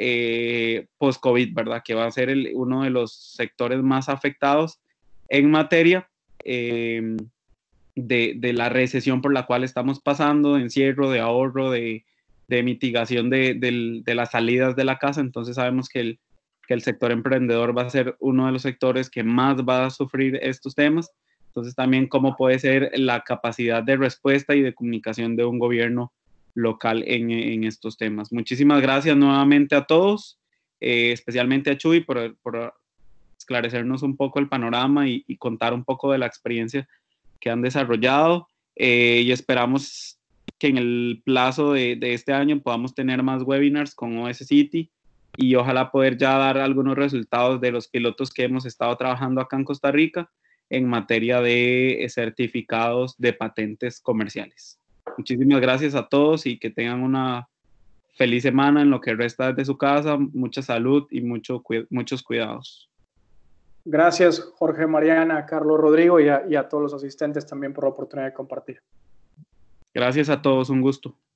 Speaker 1: eh, post-COVID, ¿verdad? Que va a ser el, uno de los sectores más afectados en materia eh, de, de la recesión por la cual estamos pasando, de encierro, de ahorro, de, de mitigación de, de, de las salidas de la casa. Entonces sabemos que el, que el sector emprendedor va a ser uno de los sectores que más va a sufrir estos temas. Entonces también cómo puede ser la capacidad de respuesta y de comunicación de un gobierno local en, en estos temas. Muchísimas gracias nuevamente a todos, eh, especialmente a Chuy por, por esclarecernos un poco el panorama y, y contar un poco de la experiencia que han desarrollado, eh, y esperamos que en el plazo de, de este año podamos tener más webinars con O S City y ojalá poder ya dar algunos resultados de los pilotos que hemos estado trabajando acá en Costa Rica en materia de certificados de patentes comerciales. Muchísimas gracias a todos y que tengan una feliz semana en lo que resta de su casa, mucha salud y mucho, muchos cuidados.
Speaker 2: Gracias, Jorge, Mariana, Carlos, Rodrigo y a, y a todos los asistentes también por la oportunidad de compartir.
Speaker 1: Gracias a todos, un gusto.